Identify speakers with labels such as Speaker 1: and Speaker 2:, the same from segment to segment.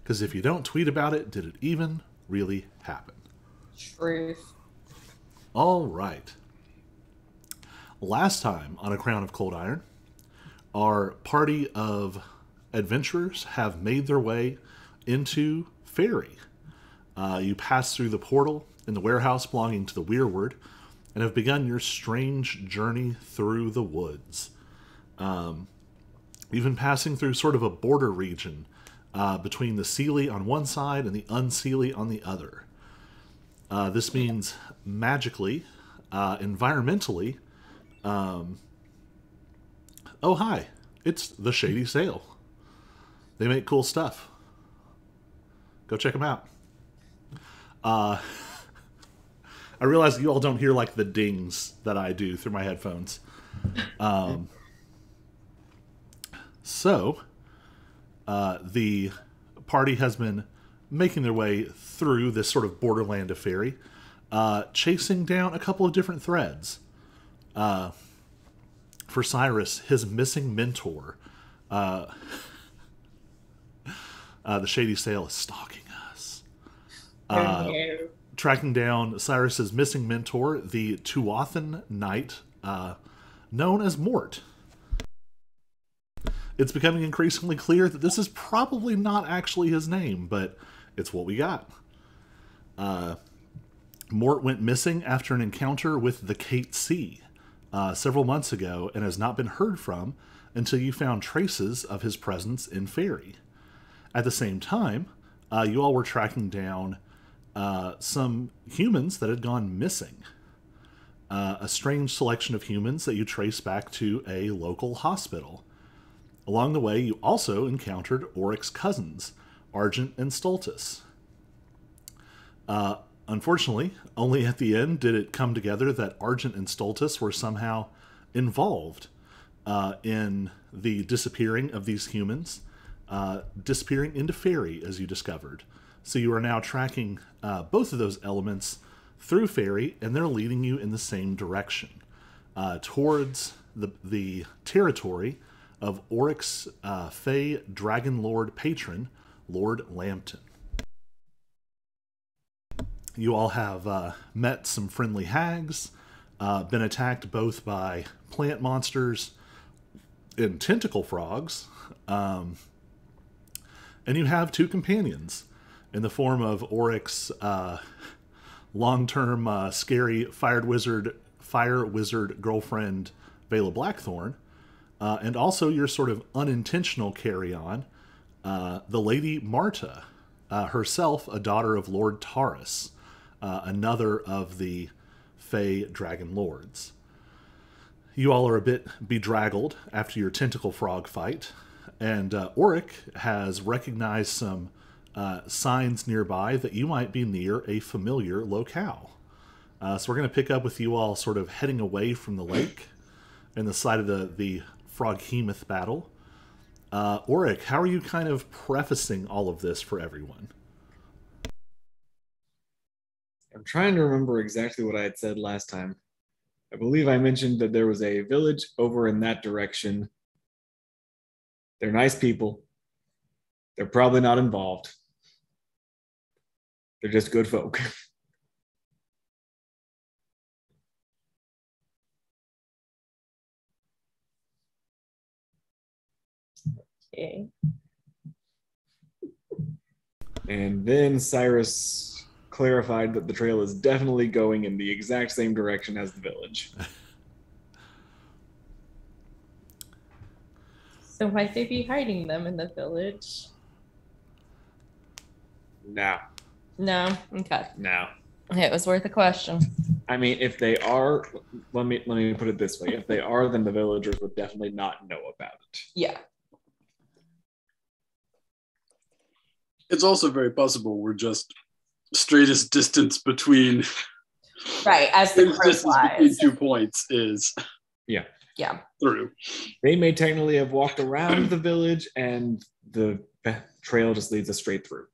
Speaker 1: Because if you don't tweet about it, did it even really happen?
Speaker 2: Truth.
Speaker 1: All right. Last time on A Crown of Cold Iron, our party of adventurers have made their way into Fairy. You pass through the portal in the warehouse belonging to the Weirwood and have begun your strange journey through the woods. You've been passing through sort of a border region between the Seelie on one side and the Unseelie on the other. This means magically, environmentally. Oh, hi. It's the Shady Sail. They make cool stuff. Go check them out. I realize you all don't hear like the dings that I do through my headphones. So, the party has been making their way through this sort of borderland of Fairy, chasing down a couple of different threads. For Cyrus, his missing mentor, the Shady Sail is stalking us.
Speaker 2: Oh, no.
Speaker 1: Tracking down Cyrus's missing mentor, the Tuathan Knight, known as Mort. It's becoming increasingly clear that this is probably not actually his name, but it's what we got. Mort went missing after an encounter with the Kate Sea several months ago and has not been heard from until you found traces of his presence in Fairy. At the same time, you all were tracking down some humans that had gone missing. A strange selection of humans that you trace back to a local hospital. Along the way, you also encountered Oryx's cousins, Argent and Stultus. Unfortunately, only at the end did it come together that Argent and Stultus were somehow involved in the disappearing of these humans, disappearing into Fairy, as you discovered. So you are now tracking both of those elements through Fairy, and they're leading you in the same direction, towards the territory of Oryx's Fey Dragon Lord patron, Lord Lambton. You all have met some friendly hags, been attacked both by plant monsters and tentacle frogs, and you have two companions in the form of Oryx's long-term scary fire wizard girlfriend, Vela Blackthorn, and also your sort of unintentional carry-on, the Lady Marta, herself a daughter of Lord Taurus, another of the Fey Dragon Lords. You all are a bit bedraggled after your tentacle frog fight, and Oryx has recognized some signs nearby that you might be near a familiar locale. So we're going to pick up with you all sort of heading away from the lake and the side of the Froghemoth battle. Oryx, how are you kind of prefacing all of this for everyone?
Speaker 3: I'm trying to remember exactly what I had said last time. I believe I mentioned that there was a village over in that direction. They're nice people. They're probably not involved. They're just good folk.
Speaker 2: Okay.
Speaker 3: And then Cyrus clarified that the trail is definitely going in the exact same direction as the village.
Speaker 2: So might they be hiding them in the village?
Speaker 3: No.
Speaker 2: No? Okay.
Speaker 3: No.
Speaker 2: Okay, it was worth a question.
Speaker 3: I mean, if they are, let me put it this way. If they are, then the villagers would definitely not know about it.
Speaker 2: Yeah.
Speaker 4: It's also very possible we're just straightest distance between
Speaker 2: Right, as the crow
Speaker 4: distance between
Speaker 2: flies.
Speaker 4: 2 points is
Speaker 3: Yeah.
Speaker 2: Yeah.
Speaker 4: through.
Speaker 3: They may technically have walked around the village and the trail just leads us straight through.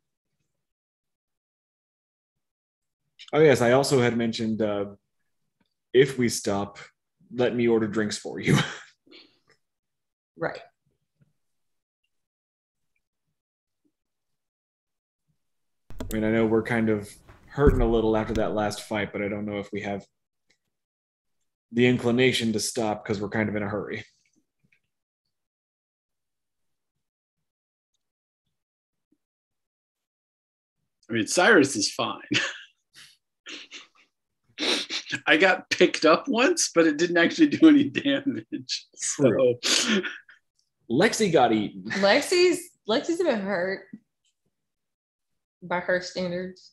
Speaker 3: Oh, yes, I also had mentioned if we stop, let me order drinks for you.
Speaker 2: Right.
Speaker 3: I mean, I know we're kind of hurting a little after that last fight, but I don't know if we have the inclination to stop because we're kind of in a hurry.
Speaker 4: I mean, Cyrus is fine. I got picked up once, but it didn't actually do any damage. So
Speaker 3: Lexi got eaten.
Speaker 2: Lexi's a bit hurt by her standards.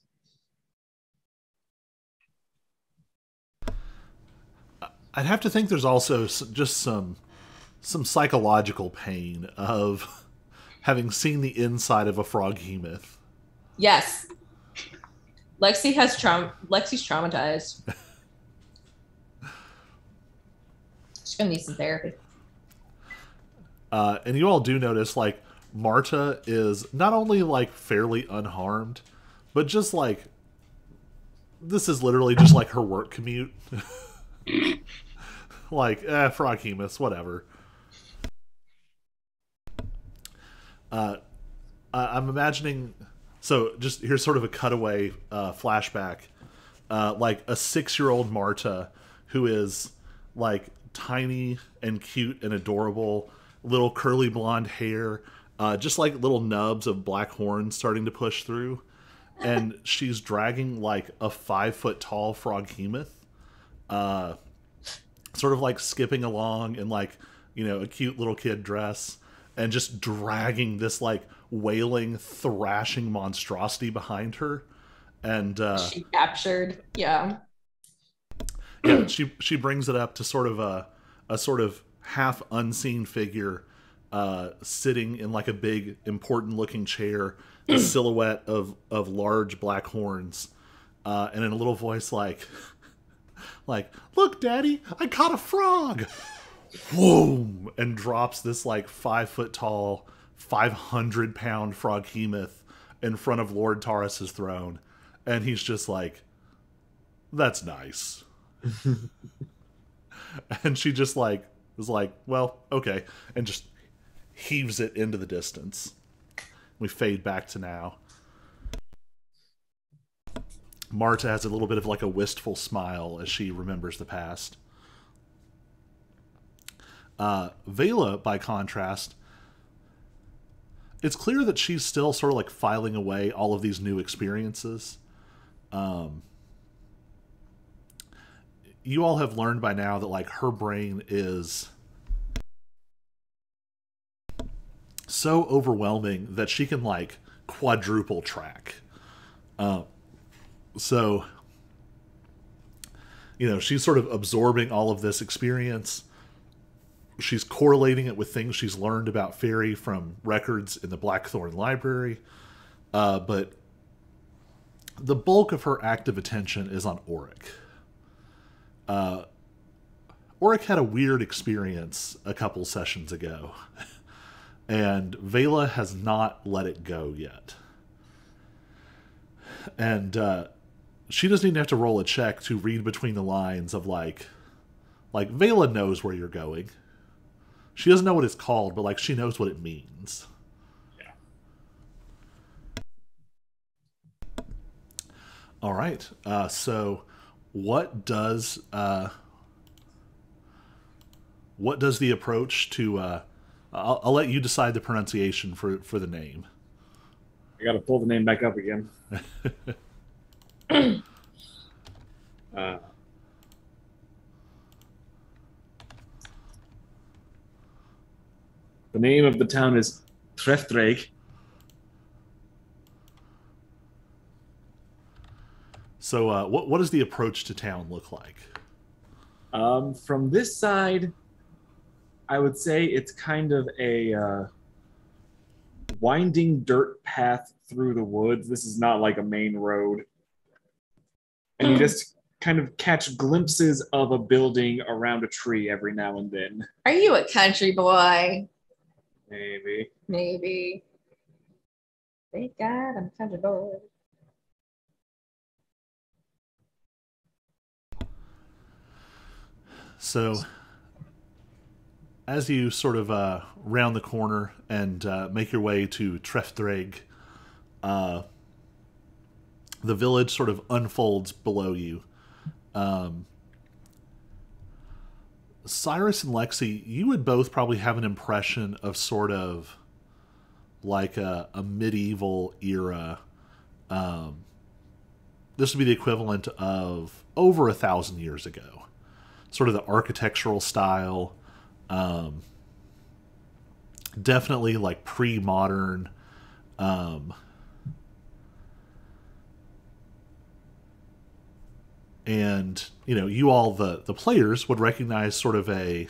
Speaker 1: I'd have to think there's also just some psychological pain of having seen the inside of a froghemoth.
Speaker 2: Yes. Lexi's traumatized. She's gonna need some therapy.
Speaker 1: And you all do notice, like, Marta is not only, like, fairly unharmed, but just, like, this is literally just, like, her work commute. Like, froghemoths, whatever. I'm imagining... So, just here's sort of a cutaway flashback. Like, a 6-year-old Marta who is, like, tiny and cute and adorable, little curly blonde hair, just like little nubs of black horns starting to push through. And she's dragging, like, a 5-foot-tall froghemoth, sort of, like, skipping along in, like, you know, a cute little kid dress, and just dragging this, like, wailing, thrashing monstrosity behind her. And
Speaker 2: she captured, yeah.
Speaker 1: Yeah, she brings it up to sort of a sort of half unseen figure sitting in, like, a big important looking chair, a silhouette of large black horns, and in a little voice like, "Look, Daddy, I caught a frog!" Boom! And drops this, like, 5-foot-tall, 500-pound froghemoth in front of Lord Taurus's throne, and he's just like, "That's nice." And she just, like, was like, "Well, okay," and just heaves it into the distance. We fade back to now. Marta has a little bit of, like, a wistful smile as she remembers the past. Vela, by contrast, it's clear that she's still sort of, like, filing away all of these new experiences. You all have learned by now that, like, her brain is so overwhelming that she can, like, quadruple track. So, you know, she's sort of absorbing all of this experience. She's correlating it with things she's learned about fairy from records in the Blackthorn Library. But the bulk of her active attention is on Auric. Auric had a weird experience a couple sessions ago, and Vela has not let it go yet. And she doesn't even have to roll a check to read between the lines of, like Vela knows where you're going. She doesn't know what it's called, but, like, she knows what it means.
Speaker 3: Yeah.
Speaker 1: All right. So what does the approach to I'll let you decide the pronunciation for the name.
Speaker 3: I got to pull the name back up again. The name of the town is Trefdraig.
Speaker 1: So what does the approach to town look like?
Speaker 3: From this side, I would say it's kind of a winding dirt path through the woods. This is not like a main road. And you just kind of catch glimpses of a building around a tree every now and then.
Speaker 2: Are you a country boy?
Speaker 3: Maybe.
Speaker 2: Thank God I'm a country boy.
Speaker 1: So, as you sort of round the corner and make your way to Trefdraig, the village sort of unfolds below you. Cyrus and Lexi, you would both probably have an impression of sort of like a medieval era. This would be the equivalent of over 1,000 years ago. Sort of the architectural style. Definitely like pre-modern. And, you know, you all, the players, would recognize sort of a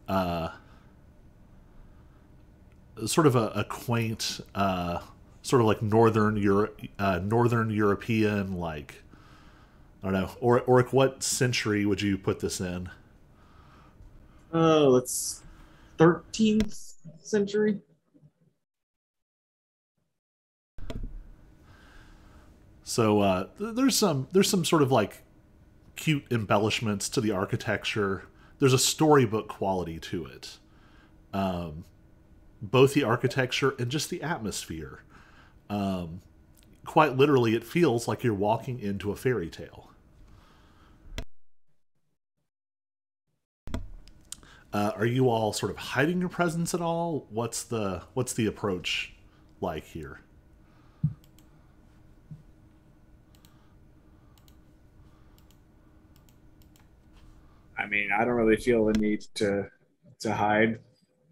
Speaker 1: quaint, sort of like northern European, like, I don't know, or what century would you put this in?
Speaker 3: Let's 13th century.
Speaker 1: So there's some sort of like cute embellishments to the architecture. There's a storybook quality to it. Both the architecture and just the atmosphere. Quite literally, it feels like you're walking into a fairy tale. Are you all sort of hiding your presence at all? What's the approach like here?
Speaker 3: I mean, I don't really feel the need to hide.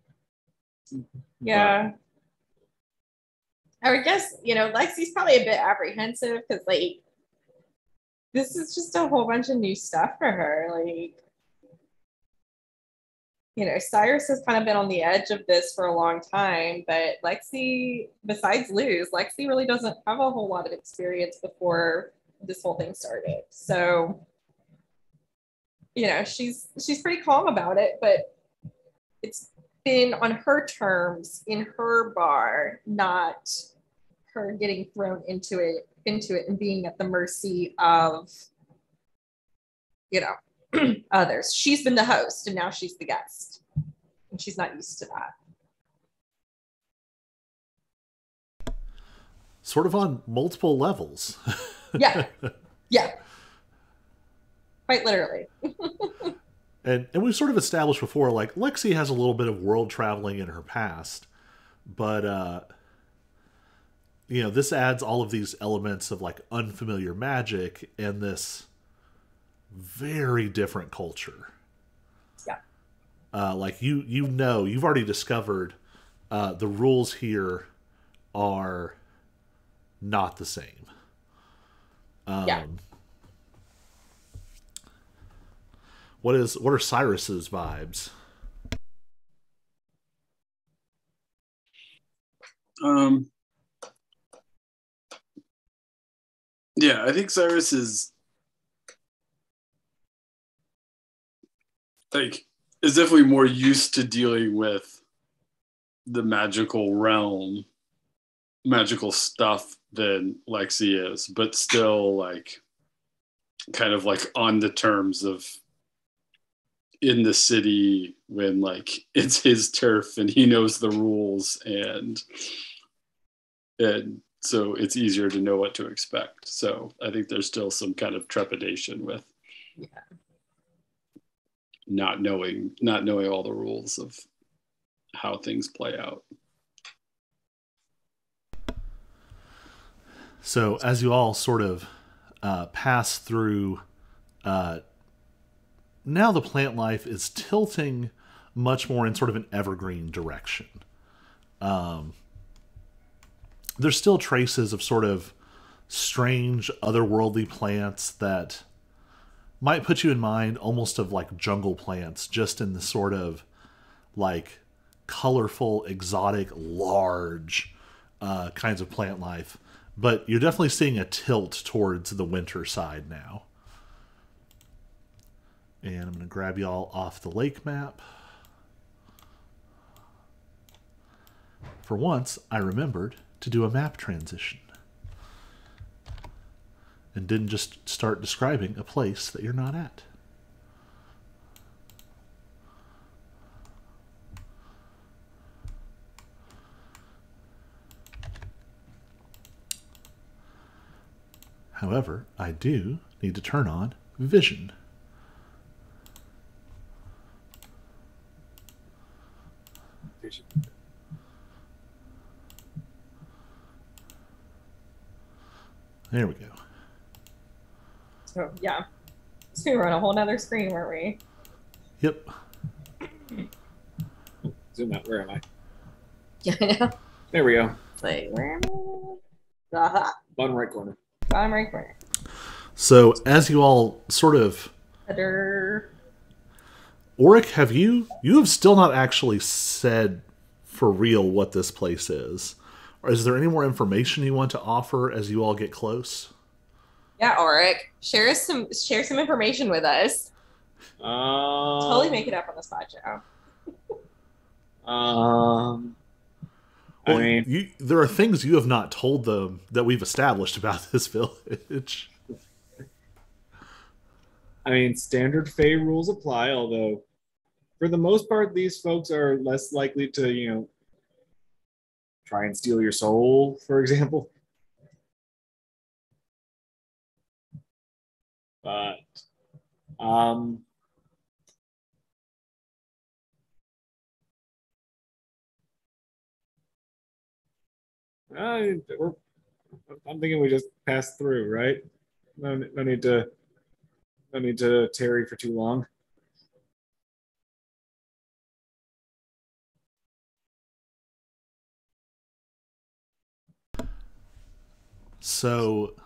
Speaker 2: Yeah. I would guess, Lexi's probably a bit apprehensive because, like, this is just a whole bunch of new stuff for her. Like, Cyrus has kind of been on the edge of this for a long time, but Lexi, besides Luz, Lexi really doesn't have a whole lot of experience before this whole thing started. So, she's pretty calm about it, but it's been on her terms in her bar, not her getting thrown into it and being at the mercy of, others. She's been the host and now she's the guest, and she's not used to that.
Speaker 1: Sort of on multiple levels.
Speaker 2: Yeah. Quite literally.
Speaker 1: And we've sort of established before, like, Lexi has a little bit of world traveling in her past, but this adds all of these elements of like unfamiliar magic and this very different culture.
Speaker 2: Yeah.
Speaker 1: Like you've already discovered the rules here are not the same.
Speaker 2: Yeah.
Speaker 1: What are Cyrus's vibes?
Speaker 4: Yeah, I think Cyrus is definitely more used to dealing with the magical realm, magical stuff than Lexi is, but still like kind of like on the terms of in the city when like it's his turf and he knows the rules and so it's easier to know what to expect. So I think there's still some kind of trepidation with not knowing all the rules of how things play out.
Speaker 1: So as you all sort of pass through, now the plant life is tilting much more in sort of an evergreen direction. There's still traces of sort of strange otherworldly plants that might put you in mind almost of like jungle plants, just in the sort of like colorful, exotic, large kinds of plant life. But you're definitely seeing a tilt towards the winter side now. And I'm going to grab y'all off the lake map. For once, I remembered to do a map transition. And didn't just start describing a place that you're not at. However, I do need to turn on vision. There we go.
Speaker 2: So yeah. So we were on a whole nother screen, weren't we?
Speaker 1: Yep.
Speaker 3: Zoom out. Where am I?
Speaker 2: Yeah, I know.
Speaker 3: There we go.
Speaker 2: It's like, where am I? Aha.
Speaker 3: Bottom right corner.
Speaker 2: Bottom right corner.
Speaker 1: So as you all sort of...
Speaker 2: Other.
Speaker 1: Auric, you have still not actually said for real what this place is. Or is there any more information you want to offer as you all get close?
Speaker 2: Yeah, Auric. Share some information with us. Totally make it up on the spot, Joe.
Speaker 3: I mean,
Speaker 1: there are things you have not told them that we've established about this village.
Speaker 3: I mean, standard Fey rules apply, although for the most part, these folks are less likely to, try and steal your soul, for example. But, I'm thinking we just pass through, right? No need to tarry for too long.
Speaker 1: So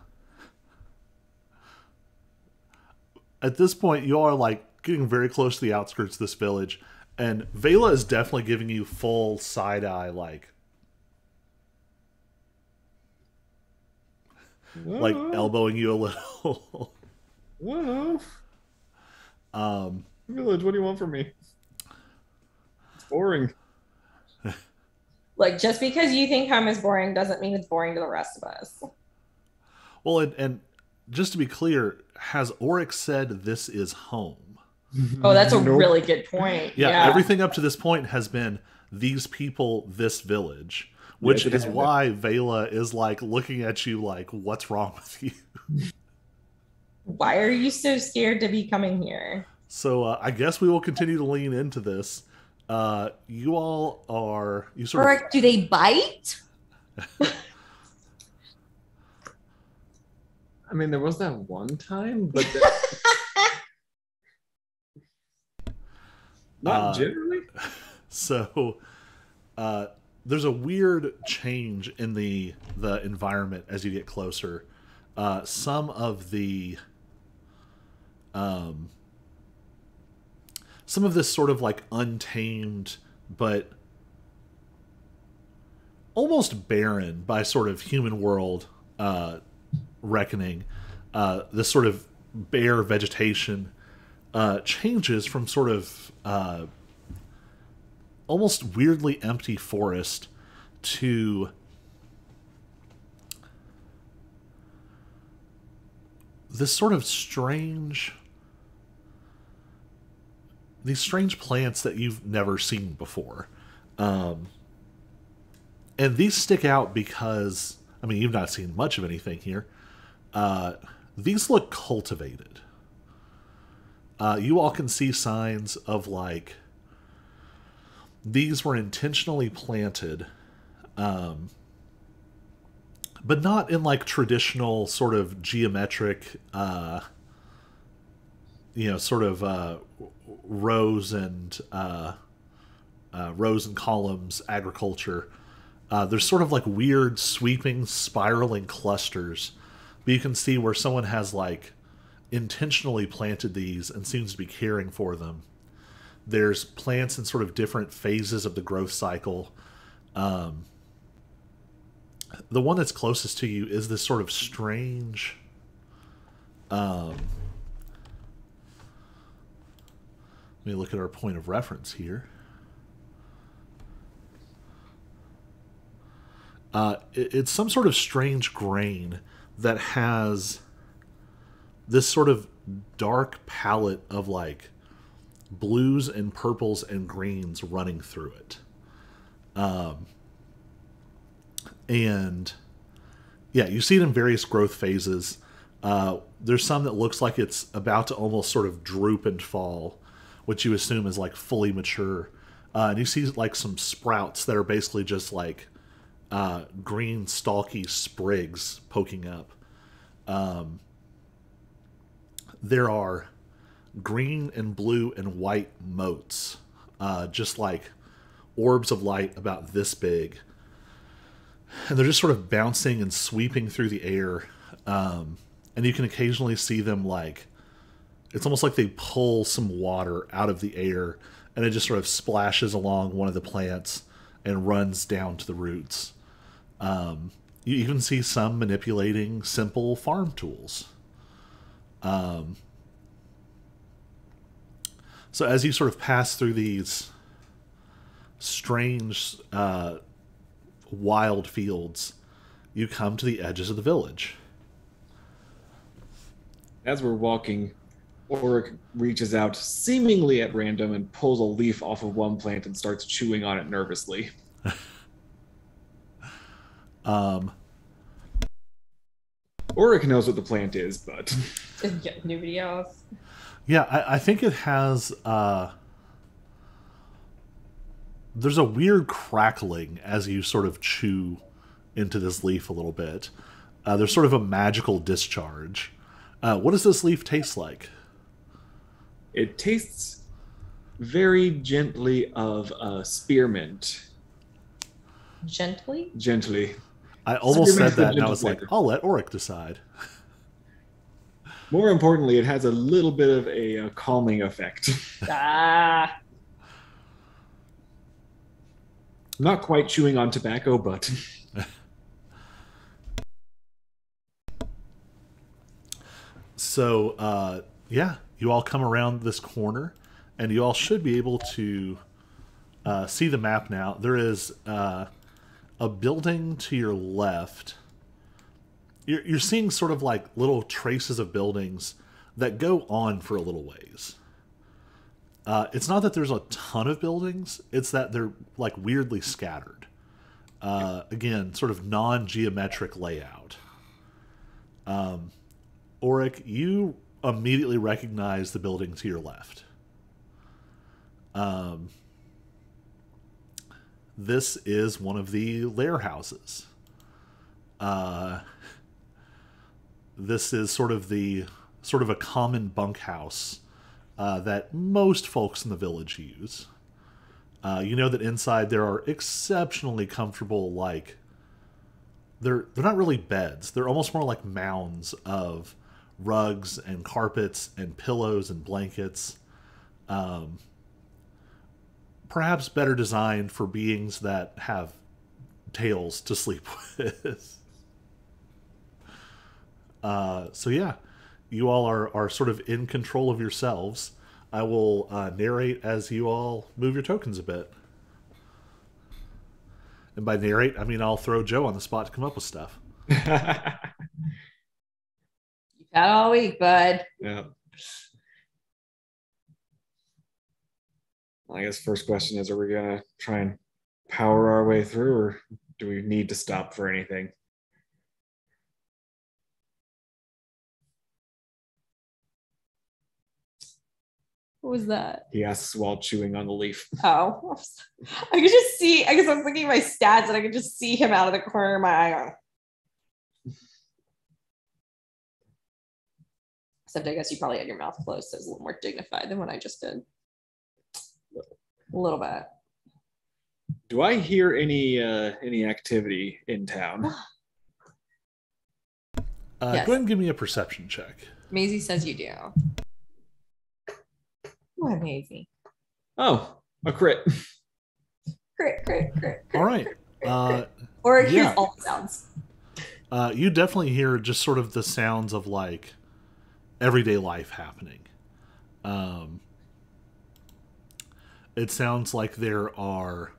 Speaker 1: at this point, you all are like getting very close to the outskirts of this village, and Vela is definitely giving you full side eye, like elbowing you a little.
Speaker 3: Whoa. Village, what do you want from me? It's boring.
Speaker 2: Like, just because you think home is boring doesn't mean it's boring to the rest of us.
Speaker 1: Well, and just to be clear, has Auric said this is home?
Speaker 2: Oh, that's a really good point.
Speaker 1: Yeah, everything up to this point has been these people, this village, which is why Vela is like looking at you like, what's wrong with you?
Speaker 2: Why are you so scared to be coming here?
Speaker 1: So I guess we will continue to lean into this. You all are...
Speaker 2: Do they bite?
Speaker 3: I mean, there was that one time, but not generally.
Speaker 1: So there's a weird change in the environment as you get closer. Some of this sort of like untamed but almost barren by sort of human world reckoning, this sort of bare vegetation changes from sort of almost weirdly empty forest to this sort of these strange plants that you've never seen before. And these stick out because, I mean, you've not seen much of anything here. These look cultivated. You all can see signs of like, these were intentionally planted, but not in like traditional sort of geometric, sort of rows and columns agriculture. There's sort of like weird sweeping spiraling clusters, but you can see where someone has like intentionally planted these and seems to be caring for them. There's plants in sort of different phases of the growth cycle. The one that's closest to you is this sort of strange let me look at our point of reference here. It's some sort of strange grain that has this sort of dark palette of like blues and purples and greens running through it. And yeah, you see it in various growth phases. There's some that looks like it's about to almost sort of droop and fall, which you assume is like fully mature. And you see like some sprouts that are basically just like green stalky sprigs poking up. There are green and blue and white motes, just like orbs of light about this big. And they're just sort of bouncing and sweeping through the air. And you can occasionally see them like, it's almost like they pull some water out of the air and it just sort of splashes along one of the plants and runs down to the roots. You even see some manipulating simple farm tools. So as you sort of pass through these strange, wild fields, you come to the edges of the village.
Speaker 3: As we're walking, Oric reaches out seemingly at random and pulls a leaf off of one plant and starts chewing on it nervously. Oric knows what the plant is, but
Speaker 2: Yeah, nobody else.
Speaker 1: Yeah, I think it has. There's a weird crackling as you sort of chew into this leaf a little bit. There's sort of a magical discharge. What does this leaf taste like?
Speaker 3: it tastes very gently of spearmint.
Speaker 2: Gently?
Speaker 3: Gently.
Speaker 1: I almost said
Speaker 3: Spearmint's
Speaker 1: that,
Speaker 3: the
Speaker 1: and I was like,
Speaker 3: gentle
Speaker 1: I'll let Oric decide.
Speaker 3: More importantly, it has a little bit of a calming effect.
Speaker 2: Ah.
Speaker 3: Not quite chewing on tobacco, but
Speaker 1: So, yeah, you all come around this corner, and you all should be able to see the map now. There is a building to your left. You're seeing sort of like little traces of buildings that go on for a little ways. It's not that there's a ton of buildings, it's that they're like weirdly scattered. Again, sort of non-geometric layout. Oric, you immediately recognize the building to your left. This is one of the lair houses. This is sort of a common bunkhouse that most folks in the village use. You know that inside there are exceptionally comfortable, like they're not really beds. They're almost more like mounds of rugs and carpets and pillows and blankets. Perhaps better designed for beings that have tails to sleep with. So yeah, you all are sort of in control of yourselves. I will narrate as you all move your tokens a bit. And by narrate, I mean I'll throw Joe on the spot to come up with stuff.
Speaker 2: You've had all week, bud.
Speaker 3: yeah. Well, I guess first question is, are we gonna try and power our way through, or do we need to stop for anything?
Speaker 2: What was that?
Speaker 3: He asks while chewing on the leaf.
Speaker 2: Oh, I could just see. I guess I was looking at my stats and I could just see him out of the corner of my eye. Except I guess you probably had your mouth closed, so it was a little more dignified than what I just did. A little bit.
Speaker 3: Do I hear any activity in town?
Speaker 2: Yes.
Speaker 1: Go ahead and give me a perception check.
Speaker 2: Maisie says you do. What, Maisie?
Speaker 3: Oh, a crit.
Speaker 2: Crit.
Speaker 1: All right.
Speaker 2: Or it hears
Speaker 1: yeah.
Speaker 2: all the sounds.
Speaker 1: You definitely hear just sort of the sounds of like everyday life happening. It sounds like there are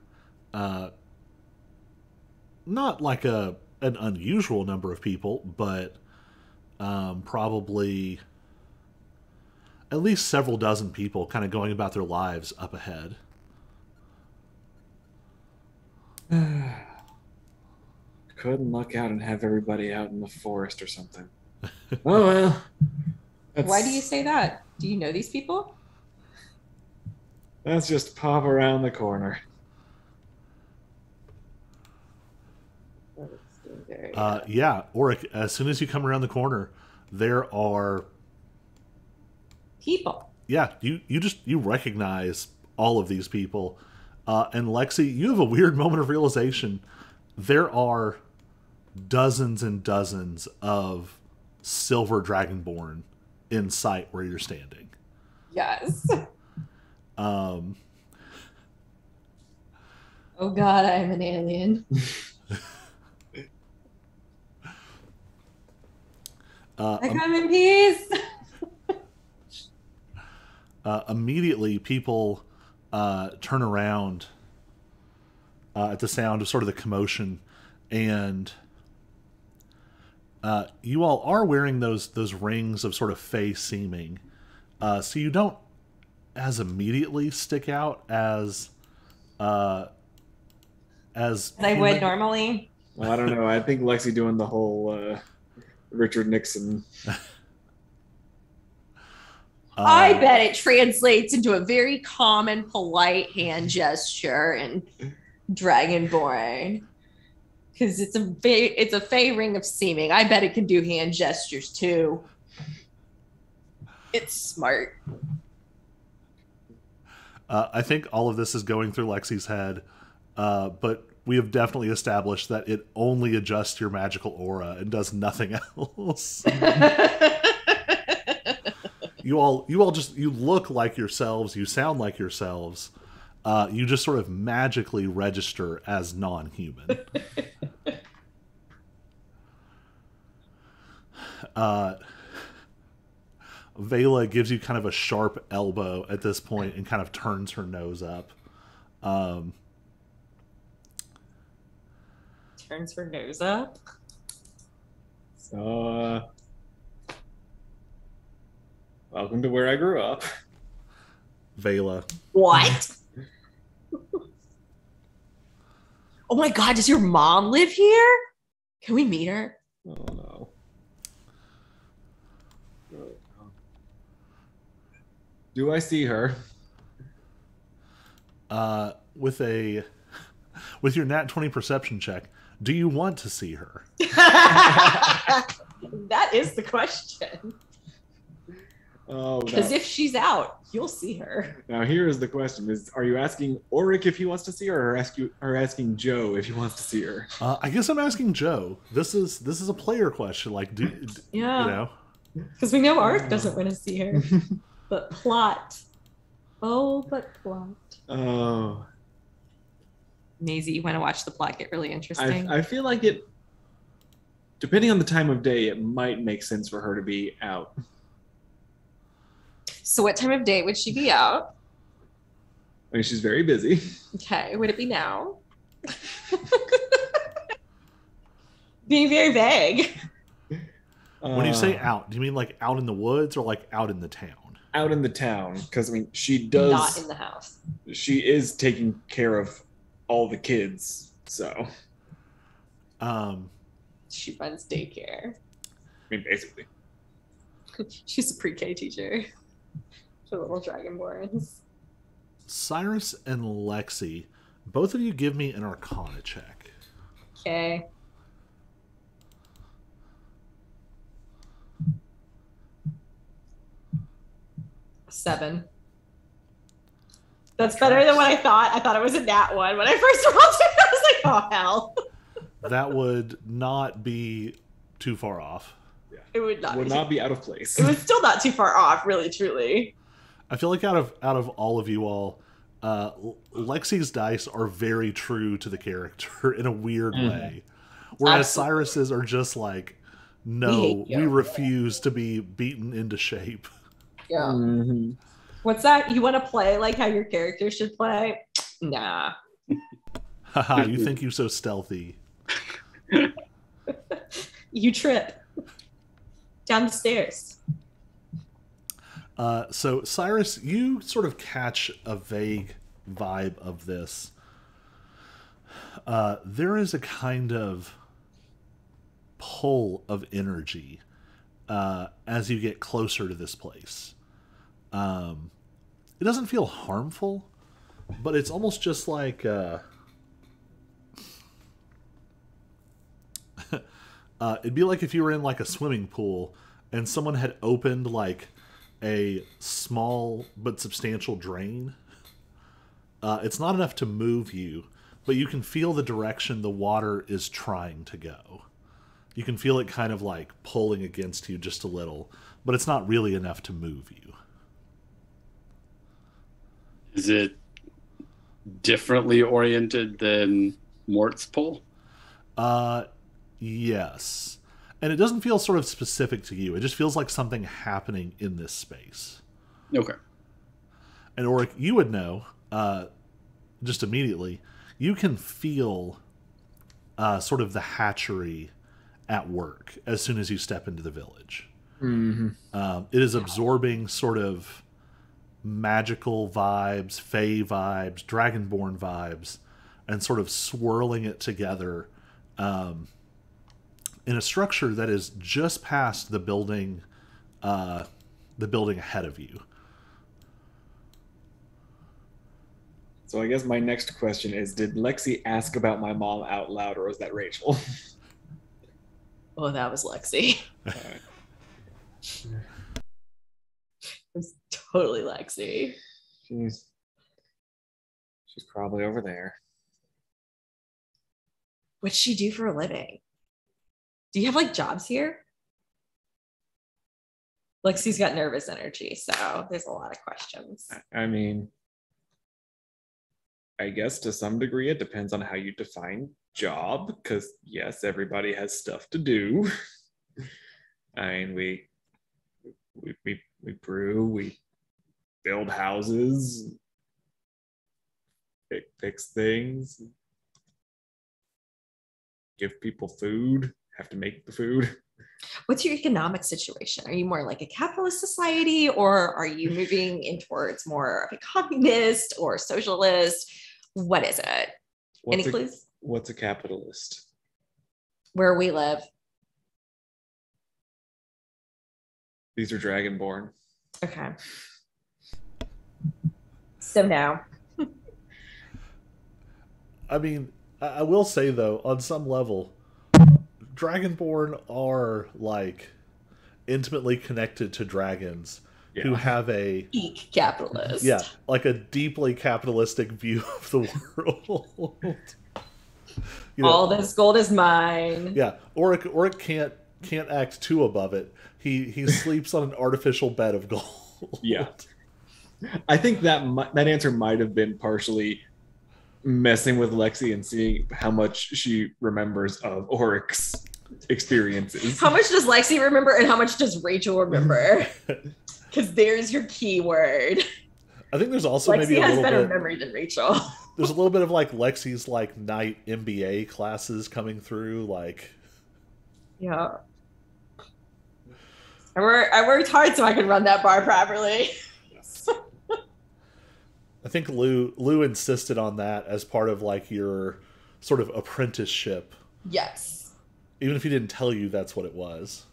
Speaker 1: not like an unusual number of people, but probably at least several dozen people kind of going about their lives up ahead.
Speaker 3: Couldn't luck out and have everybody out in the forest or something. Oh well.
Speaker 2: Why do you say that? Do you know these people?
Speaker 3: Let's just pop around the corner.
Speaker 1: Yeah, Oric, as soon as you come around the corner, there are
Speaker 2: People.
Speaker 1: yeah, you recognize all of these people. And Lexi, you have a weird moment of realization. There are dozens and dozens of silver dragonborn in sight where you're standing.
Speaker 2: Yes.
Speaker 1: Um,
Speaker 2: Oh God, I'm an alien. I come in peace.
Speaker 1: Immediately, people turn around at the sound of sort of the commotion, and you all are wearing those rings of sort of fey seeming, so you don't as immediately stick out as
Speaker 2: I
Speaker 1: human.
Speaker 2: would normally.
Speaker 3: Well, I don't know. I think Lexi doing the whole Richard Nixon.
Speaker 2: I bet it translates into a very common, polite hand gesture in Dragonborn. Because it's a fey ring of seeming. I bet it can do hand gestures too. It's smart.
Speaker 1: I think all of this is going through Lexi's head, but we have definitely established that it only adjusts your magical aura and does nothing else. You all just, you look like yourselves, you sound like yourselves. You just sort of magically register as non-human. Vela gives you kind of a sharp elbow at this point and kind of turns her nose up.
Speaker 2: Turns her nose up.
Speaker 3: So, welcome to where I grew up.
Speaker 1: Vela.
Speaker 2: What? Oh my God, does your mom live here? Can we meet her?
Speaker 3: Oh no. Do I see her?
Speaker 1: With your nat 20 perception check, do you want to see her?
Speaker 2: That is the question.
Speaker 3: Oh,
Speaker 2: Because
Speaker 3: no.
Speaker 2: if she's out, you'll see her.
Speaker 3: Now here is the question: are you asking Oric if he wants to see her, or asking Joe if he wants to see her?
Speaker 1: I guess I'm asking Joe. This is a player question. Like,
Speaker 2: Yeah.
Speaker 1: you know?
Speaker 2: Because we know Ark doesn't want to see her. But plot. Oh, but plot.
Speaker 3: Oh,
Speaker 2: Maisie, you want to watch the plot get really interesting?
Speaker 3: I feel like it. Depending on the time of day, it might make sense for her to be out.
Speaker 2: So what time of day would she be out?
Speaker 3: I mean, she's very busy.
Speaker 2: Okay, would it be now? Being very vague.
Speaker 1: When you say out, do you mean like out in the woods or like out in the town?
Speaker 3: Out in the town, because I mean, she does.
Speaker 2: Not in the house.
Speaker 3: She is taking care of all the kids, so.
Speaker 2: She runs daycare.
Speaker 3: I mean, basically.
Speaker 2: She's a pre-K teacher for little dragonborns.
Speaker 1: Cyrus and Lexi, both of you give me an Arcana check.
Speaker 2: Okay. Seven. That's better than what I thought. I thought it was a nat one. When I first rolled it, I was like, oh, hell.
Speaker 1: That would not be too far off.
Speaker 2: It would not.
Speaker 3: Would not be out of place.
Speaker 2: It was still not too far off, really, truly.
Speaker 1: I feel like out of all of you all, Lexi's dice are very true to the character in a weird way. Whereas
Speaker 2: Absolutely.
Speaker 1: Cyrus's are just like, no,
Speaker 2: hate you.
Speaker 1: we refuse to be beaten into shape.
Speaker 2: Yeah.
Speaker 3: Mhm.
Speaker 2: What's that? You want to play like how your character should play? Nah.
Speaker 1: Haha, you think you're so stealthy.
Speaker 2: You trip down the stairs.
Speaker 1: So, Cyrus, you sort of catch a vague vibe of this. There is a kind of pull of energy as you get closer to this place. It doesn't feel harmful, but it's almost just like it'd be like if you were in like a swimming pool and someone had opened like a small but substantial drain. It's not enough to move you, but you can feel the direction the water is trying to go. You can feel it kind of like pulling against you just a little, but it's not really enough to move you.
Speaker 4: Is it differently oriented than Mort's pull?
Speaker 1: Yes. And it doesn't feel sort of specific to you. It just feels like something happening in this space.
Speaker 4: Okay.
Speaker 1: And Oric, you would know, just immediately, you can feel sort of the hatchery at work as soon as you step into the village.
Speaker 3: Mm-hmm.
Speaker 1: It is absorbing sort of magical vibes, fae vibes, dragonborn vibes, and sort of swirling it together in a structure that is just past the building ahead of you.
Speaker 3: So I guess my next question is, did Lexi ask about my mom out loud, or was that Rachel?
Speaker 5: Oh, that was Lexi.
Speaker 3: All right.
Speaker 5: It was totally Lexi.
Speaker 3: She's probably over there.
Speaker 5: What'd she do for a living? Do you have like jobs here? Lexi's got nervous energy, so there's a lot of questions.
Speaker 3: I mean, I guess to some degree it depends on how you define job, because yes, everybody has stuff to do. I mean, we brew, we build houses, fix things, give people food, have to make the food.
Speaker 5: What's your economic situation? Are you more like a capitalist society, or are you moving in towards more of a communist or socialist? What is it? Any clues?
Speaker 3: What's a capitalist?
Speaker 5: Where we live.
Speaker 3: These are Dragonborn.
Speaker 5: Okay. So now.
Speaker 1: I mean, I will say though, on some level, Dragonborn are like intimately connected to dragons who have a
Speaker 5: peak capitalist.
Speaker 1: Yeah, like a deeply capitalistic view of the world. You know,
Speaker 5: all this gold is mine.
Speaker 1: Yeah, Oric can't act too above it. He sleeps on an artificial bed of gold.
Speaker 3: Yeah, I think that answer might have been partially messing with Lexi and seeing how much she remembers of Oric's experiences.
Speaker 5: How much does Lexi remember, and how much does Rachel remember? Because there's your key word.
Speaker 1: I think there's also
Speaker 5: Lexi
Speaker 1: maybe a
Speaker 5: has
Speaker 1: little
Speaker 5: better
Speaker 1: bit
Speaker 5: memory than Rachel.
Speaker 1: There's a little bit of like Lexi's like night MBA classes coming through, like.
Speaker 5: Yeah. I worked hard so I could run that bar properly.
Speaker 3: Yes.
Speaker 1: I think Lou insisted on that as part of like your sort of apprenticeship.
Speaker 5: Yes.
Speaker 1: Even if he didn't tell you that's what it was.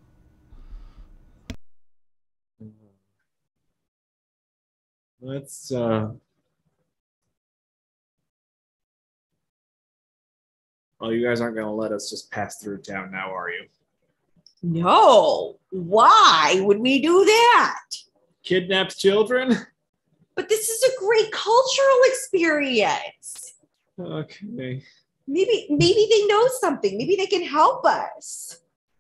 Speaker 3: Let's well, you guys aren't going to let us just pass through town now, are you?
Speaker 5: No. Why would we do that?
Speaker 3: Kidnapped children?
Speaker 5: But this is a great cultural experience.
Speaker 3: Okay.
Speaker 5: Maybe they know something. Maybe they can help us.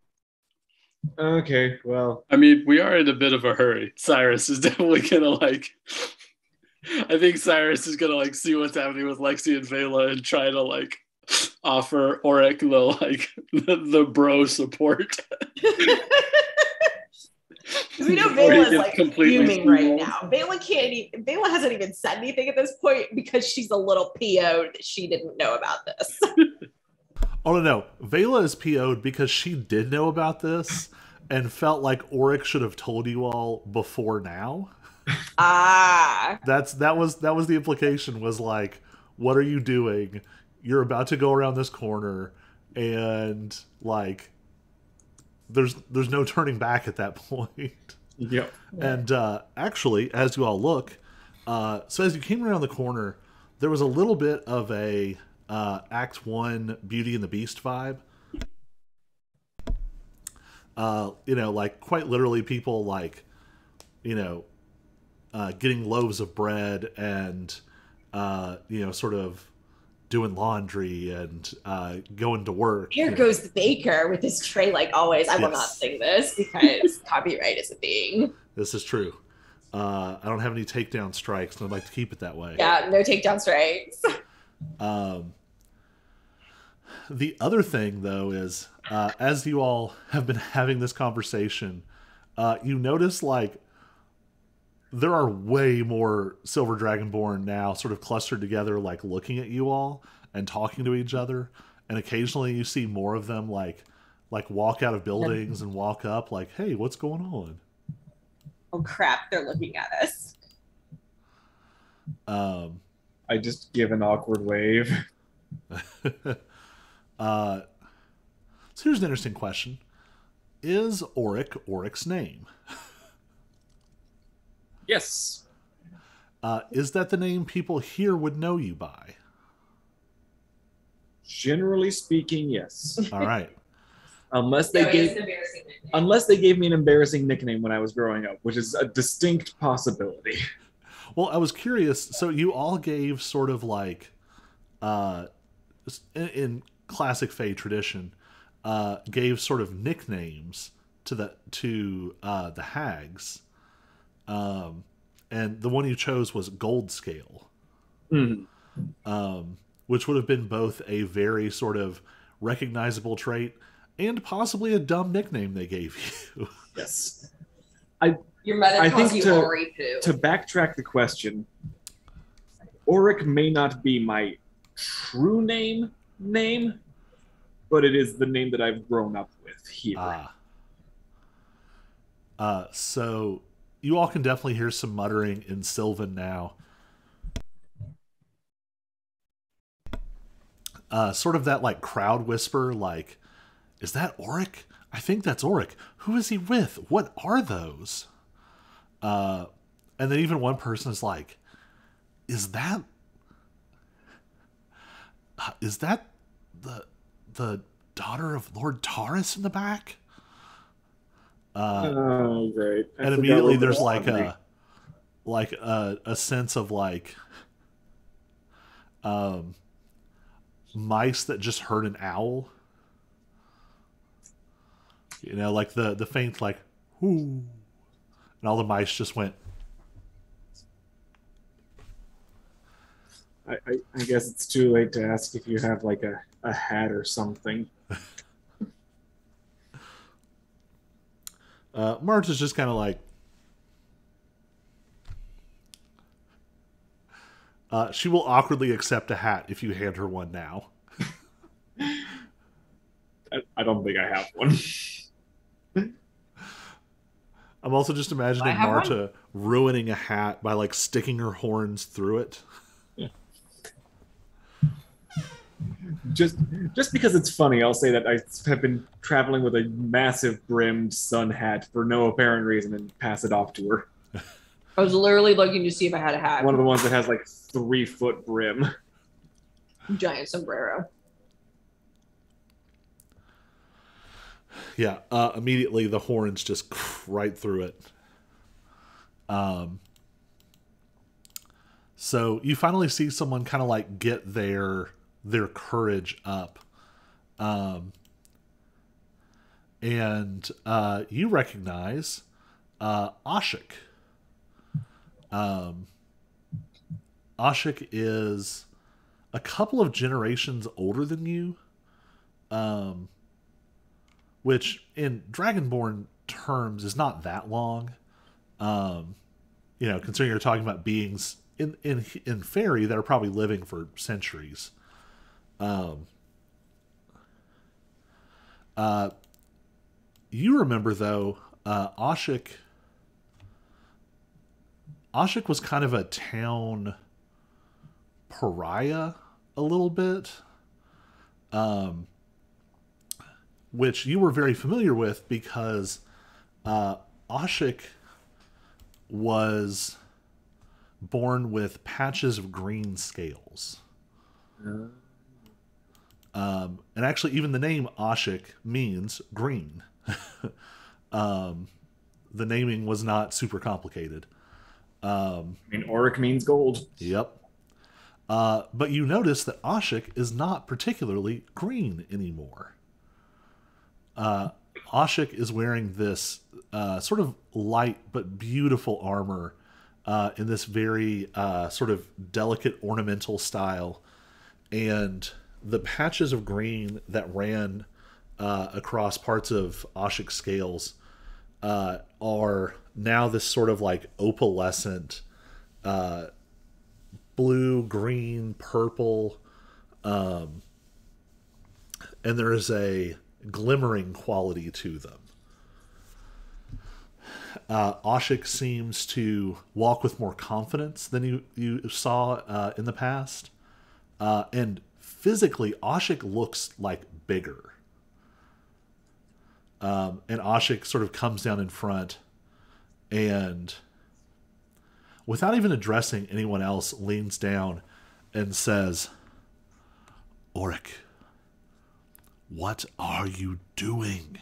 Speaker 3: Okay, well.
Speaker 4: I mean, we are in a bit of a hurry. Cyrus is definitely gonna like. I think Cyrus is gonna like see what's happening with Lexi and Vela and try to like offer Oric the bro support.
Speaker 5: We know Vela's like fuming right now. Vela hasn't even said anything at this point because she's a little PO'd that she didn't know about this.
Speaker 1: Oh no, Vela is PO'd because she did know about this and felt like Oric should have told you all before now.
Speaker 5: Ah.
Speaker 1: That was the implication, was like, what are you doing? You're about to go around this corner and like there's no turning back at that point.
Speaker 3: Yep.
Speaker 1: And actually, as you all look, so as you came around the corner, there was a little bit of a Act 1 Beauty and the Beast vibe. Like quite literally people like, getting loaves of bread and, sort of doing laundry and going to work.
Speaker 5: Here goes the baker with his tray, like always. I will not
Speaker 1: Yes.
Speaker 5: sing this because copyright is a thing.
Speaker 1: This is true. I don't have any takedown strikes, and I'd like to keep it that way.
Speaker 5: Yeah, no takedown strikes.
Speaker 1: The other thing, though, is as you all have been having this conversation, you notice, like, there are way more Silver Dragonborn now sort of clustered together, like, looking at you all and talking to each other. And occasionally you see more of them, like walk out of buildings and walk up, like, hey, what's going on?
Speaker 5: Oh crap, they're looking at us.
Speaker 3: I just give an awkward wave.
Speaker 1: So here's an interesting question. Is Auric Auric's name?
Speaker 3: Yes.
Speaker 1: Is that the name people here would know you by?
Speaker 3: Generally speaking, yes.
Speaker 1: All right.
Speaker 3: Unless they gave me an embarrassing nickname when I was growing up, which is a distinct possibility.
Speaker 1: Well, I was curious. So you all gave sort of like, in classic Fae tradition, gave sort of nicknames to the hags. And the one you chose was Gold Scale, which would have been both a very sort of recognizable trait and possibly a dumb nickname they gave you.
Speaker 3: Yes.
Speaker 5: Your mother
Speaker 3: I
Speaker 5: calls
Speaker 3: think
Speaker 5: you Ori Poo.
Speaker 3: To backtrack the question, Auric may not be my true name, but it is the name that I've grown up with here.
Speaker 1: So you all can definitely hear some muttering in Sylvan now. Sort of that like crowd whisper, like, is that Auric? I think that's Auric. Who is he with? What are those? And then even one person is like, is that the daughter of Lord Taurus in the back?
Speaker 3: Oh, great.
Speaker 1: And immediately there's like a sense of like mice that just heard an owl. Like the faint like whoo, and all the mice just went.
Speaker 3: I guess it's too late to ask if you have like a hat or something.
Speaker 1: Marge is just kind of like, she will awkwardly accept a hat if you hand her one now.
Speaker 3: I don't think I have one.
Speaker 1: I'm also just imagining Marta ruining a hat by like sticking her horns through it.
Speaker 3: Yeah. Just because it's funny, I'll say that I have been traveling with a massive brimmed sun hat for no apparent reason and pass it off to her.
Speaker 5: I was literally looking to see if I had a hat.
Speaker 3: One of the ones that has like 3-foot brim.
Speaker 5: Giant sombrero.
Speaker 1: Yeah, immediately the horns just right through it. So you finally see someone kind of like get their courage up. And you recognize Ashik. Ashik is a couple of generations older than you. Which in Dragonborn terms is not that long. Considering you're talking about beings in Fairy that are probably living for centuries. You remember though, Ashik was kind of a town pariah a little bit. which you were very familiar with because Ashik was born with patches of green scales. And actually, even the name Ashik means green. The naming was not super complicated.
Speaker 3: I mean, auric means gold.
Speaker 1: Yep. But you notice that Ashik is not particularly green anymore. Ashik is wearing this sort of light but beautiful armor in this very sort of delicate ornamental style. And the patches of green that ran across parts of Ashik's scales are now this sort of like opalescent blue, green, purple, and there is a glimmering quality to them. Ashik seems to walk with more confidence than you saw in the past. And physically, Ashik looks like bigger. And Ashik sort of comes down in front and, without even addressing anyone else, leans down and says, "Auric, what are you doing?"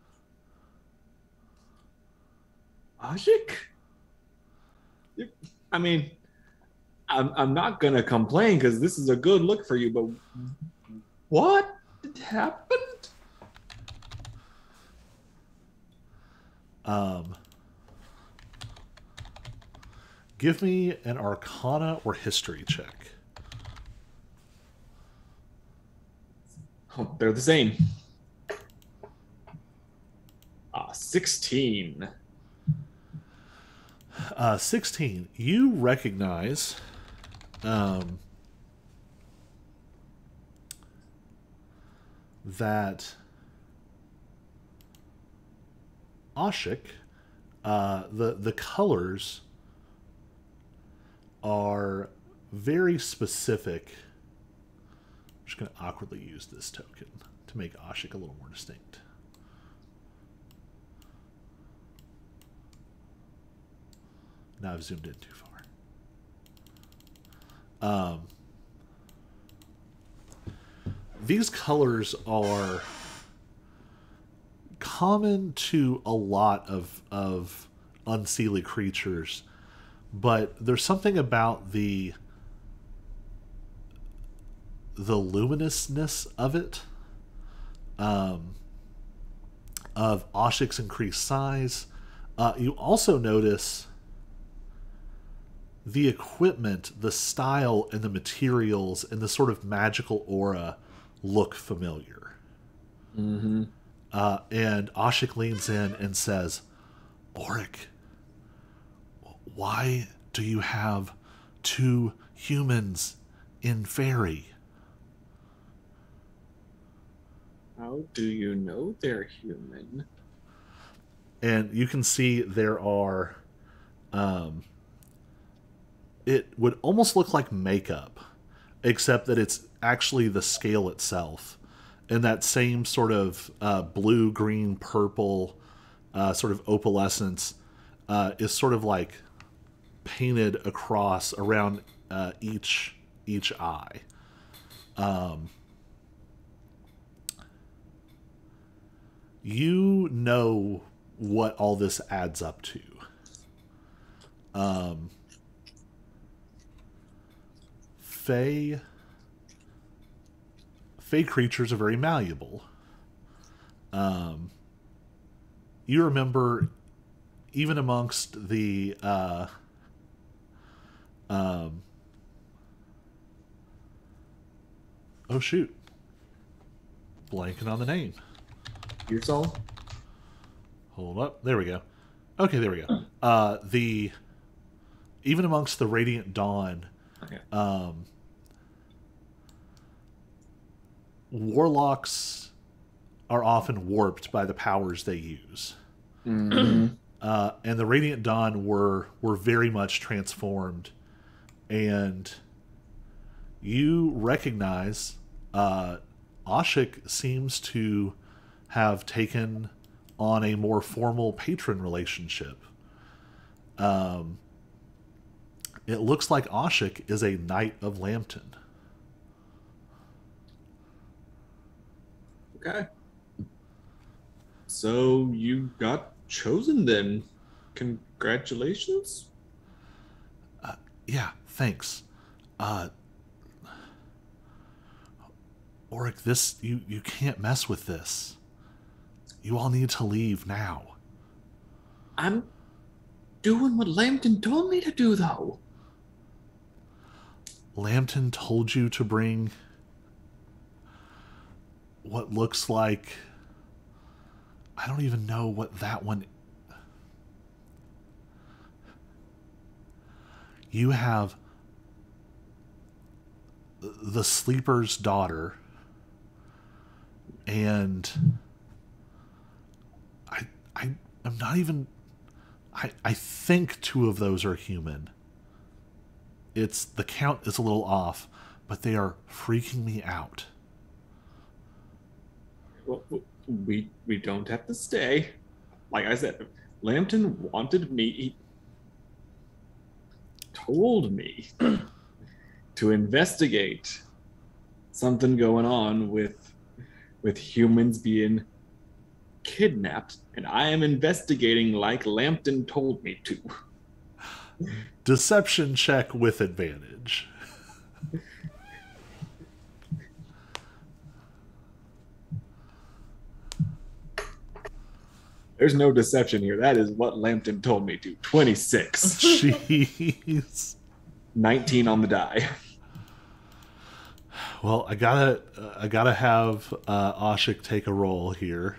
Speaker 3: Ashik? I mean, I'm not going to complain because this is a good look for you, but what happened?
Speaker 1: Give me an Arcana or History check.
Speaker 3: Oh, they're the same. 16.
Speaker 1: 16. You recognize that Ashik, the colors are very specific. I'm just going to awkwardly use this token to make Ashik a little more distinct. Now I've zoomed in too far. These colors are common to a lot of unseelie creatures, but there's something about the luminousness of it, of Ashik's increased size. You also notice the equipment, the style, and the materials, and the sort of magical aura look familiar.
Speaker 3: Mm-hmm.
Speaker 1: And Ashik leans in and says, "Auric, why do you have 2 humans in fairy?"
Speaker 3: How do you know they're human?
Speaker 1: And you can see there are, it would almost look like makeup, except that it's actually the scale itself. And that same sort of blue, green, purple sort of opalescence is sort of like painted across around each eye. You know what all this adds up to. Fey creatures are very malleable. You remember, even amongst the oh shoot, blanking on the name.
Speaker 3: Earsall?
Speaker 1: Hold up, there we go. Okay, there we go. Even amongst the Radiant Dawn,
Speaker 3: Okay.
Speaker 1: Warlocks are often warped by the powers they use.
Speaker 3: Mm-hmm.
Speaker 1: And the Radiant Dawn were very much transformed. And you recognize Ashik seems to have taken on a more formal patron relationship. It looks like Ashik is a Knight of Lambton.
Speaker 3: Okay. So you got chosen then. Congratulations.
Speaker 1: Yeah, thanks. Auric, you can't mess with this. You all need to leave now.
Speaker 3: I'm doing what Lambton told me to do, though.
Speaker 1: Lambton told you to bring what looks like... I don't even know what that one... You have the Sleeper's daughter, and I'm not even... I think two of those are human. The count is a little off, but they are freaking me out.
Speaker 3: Well, we don't have to stay. Like I said, Lambton wanted me. He told me to investigate something going on with humans being kidnapped, and I am investigating like Lambton told me to.
Speaker 1: Deception check with advantage.
Speaker 3: There's no deception here. That is what Lambton told me to. 26.
Speaker 1: Jeez.
Speaker 3: 19 on the die.
Speaker 1: Well, I gotta have Ashik take a roll here.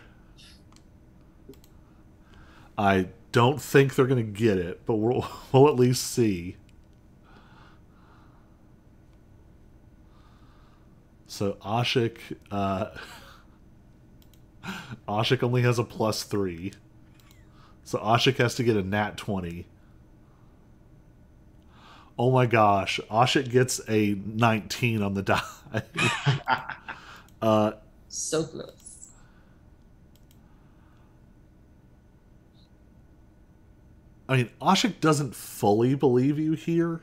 Speaker 1: I don't think they're gonna get it, but we'll at least see. So Ashik only has a +3. So Ashik has to get a nat 20. Oh my gosh, Ashik gets a 19 on the die.
Speaker 5: So close.
Speaker 1: I mean, Ashik doesn't fully believe you here,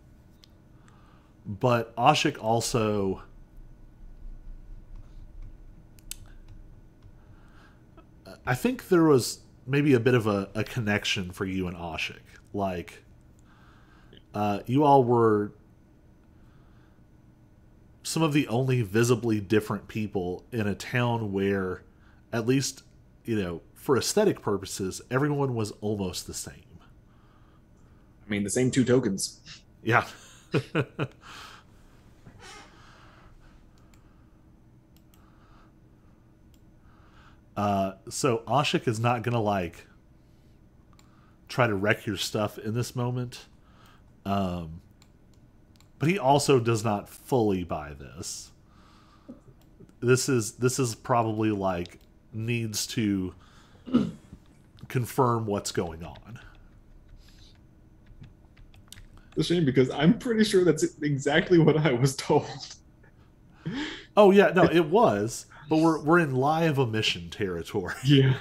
Speaker 1: but Ashik also... I think there was maybe a bit of a connection for you and Ashik. Like, you all were some of the only visibly different people in a town where, at least, for aesthetic purposes, everyone was almost the same.
Speaker 3: I mean, the same two tokens.
Speaker 1: Yeah. So Ashik is not gonna try to wreck your stuff in this moment, but he also does not fully buy this. This is probably needs to confirm what's going on.
Speaker 3: It's a shame because I'm pretty sure that's exactly what I was told.
Speaker 1: Oh yeah, no, it was. But we're in live omission territory.
Speaker 3: Yeah.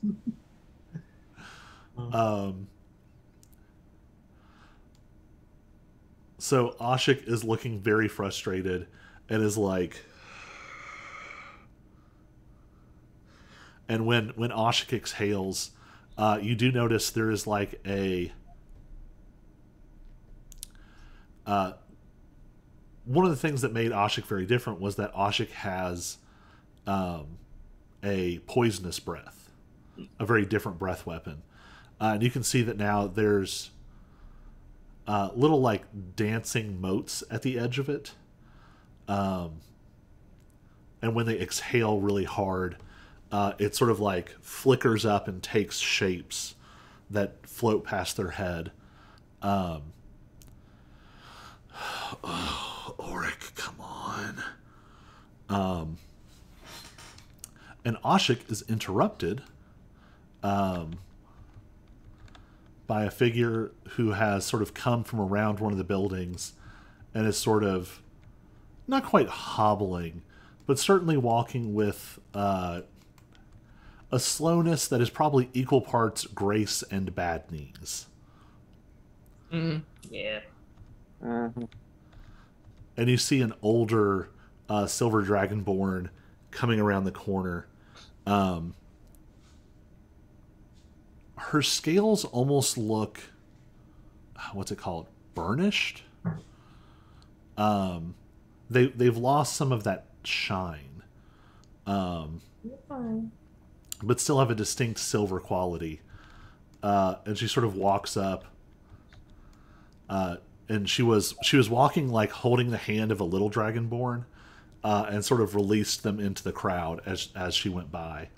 Speaker 1: So Ashik is looking very frustrated and is like... And when Ashik exhales, you do notice there is a... one of the things that made Ashik very different was that Ashik has... a poisonous breath, a very different breath weapon, and you can see that now there's little dancing motes at the edge of it, and when they exhale really hard, it sort of flickers up and takes shapes that float past their head. Auric, come on. And Ashik is interrupted by a figure who has sort of come from around one of the buildings and is sort of not quite hobbling, but certainly walking with a slowness that is probably equal parts grace and bad knees.
Speaker 5: Yeah.
Speaker 1: And you see an older silver dragonborn coming around the corner. Her scales almost look, what's it called, burnished. They've lost some of that shine, but still have a distinct silver quality. And she sort of walks up. And she was walking like holding the hand of a little dragonborn, and sort of released them into the crowd as she went by.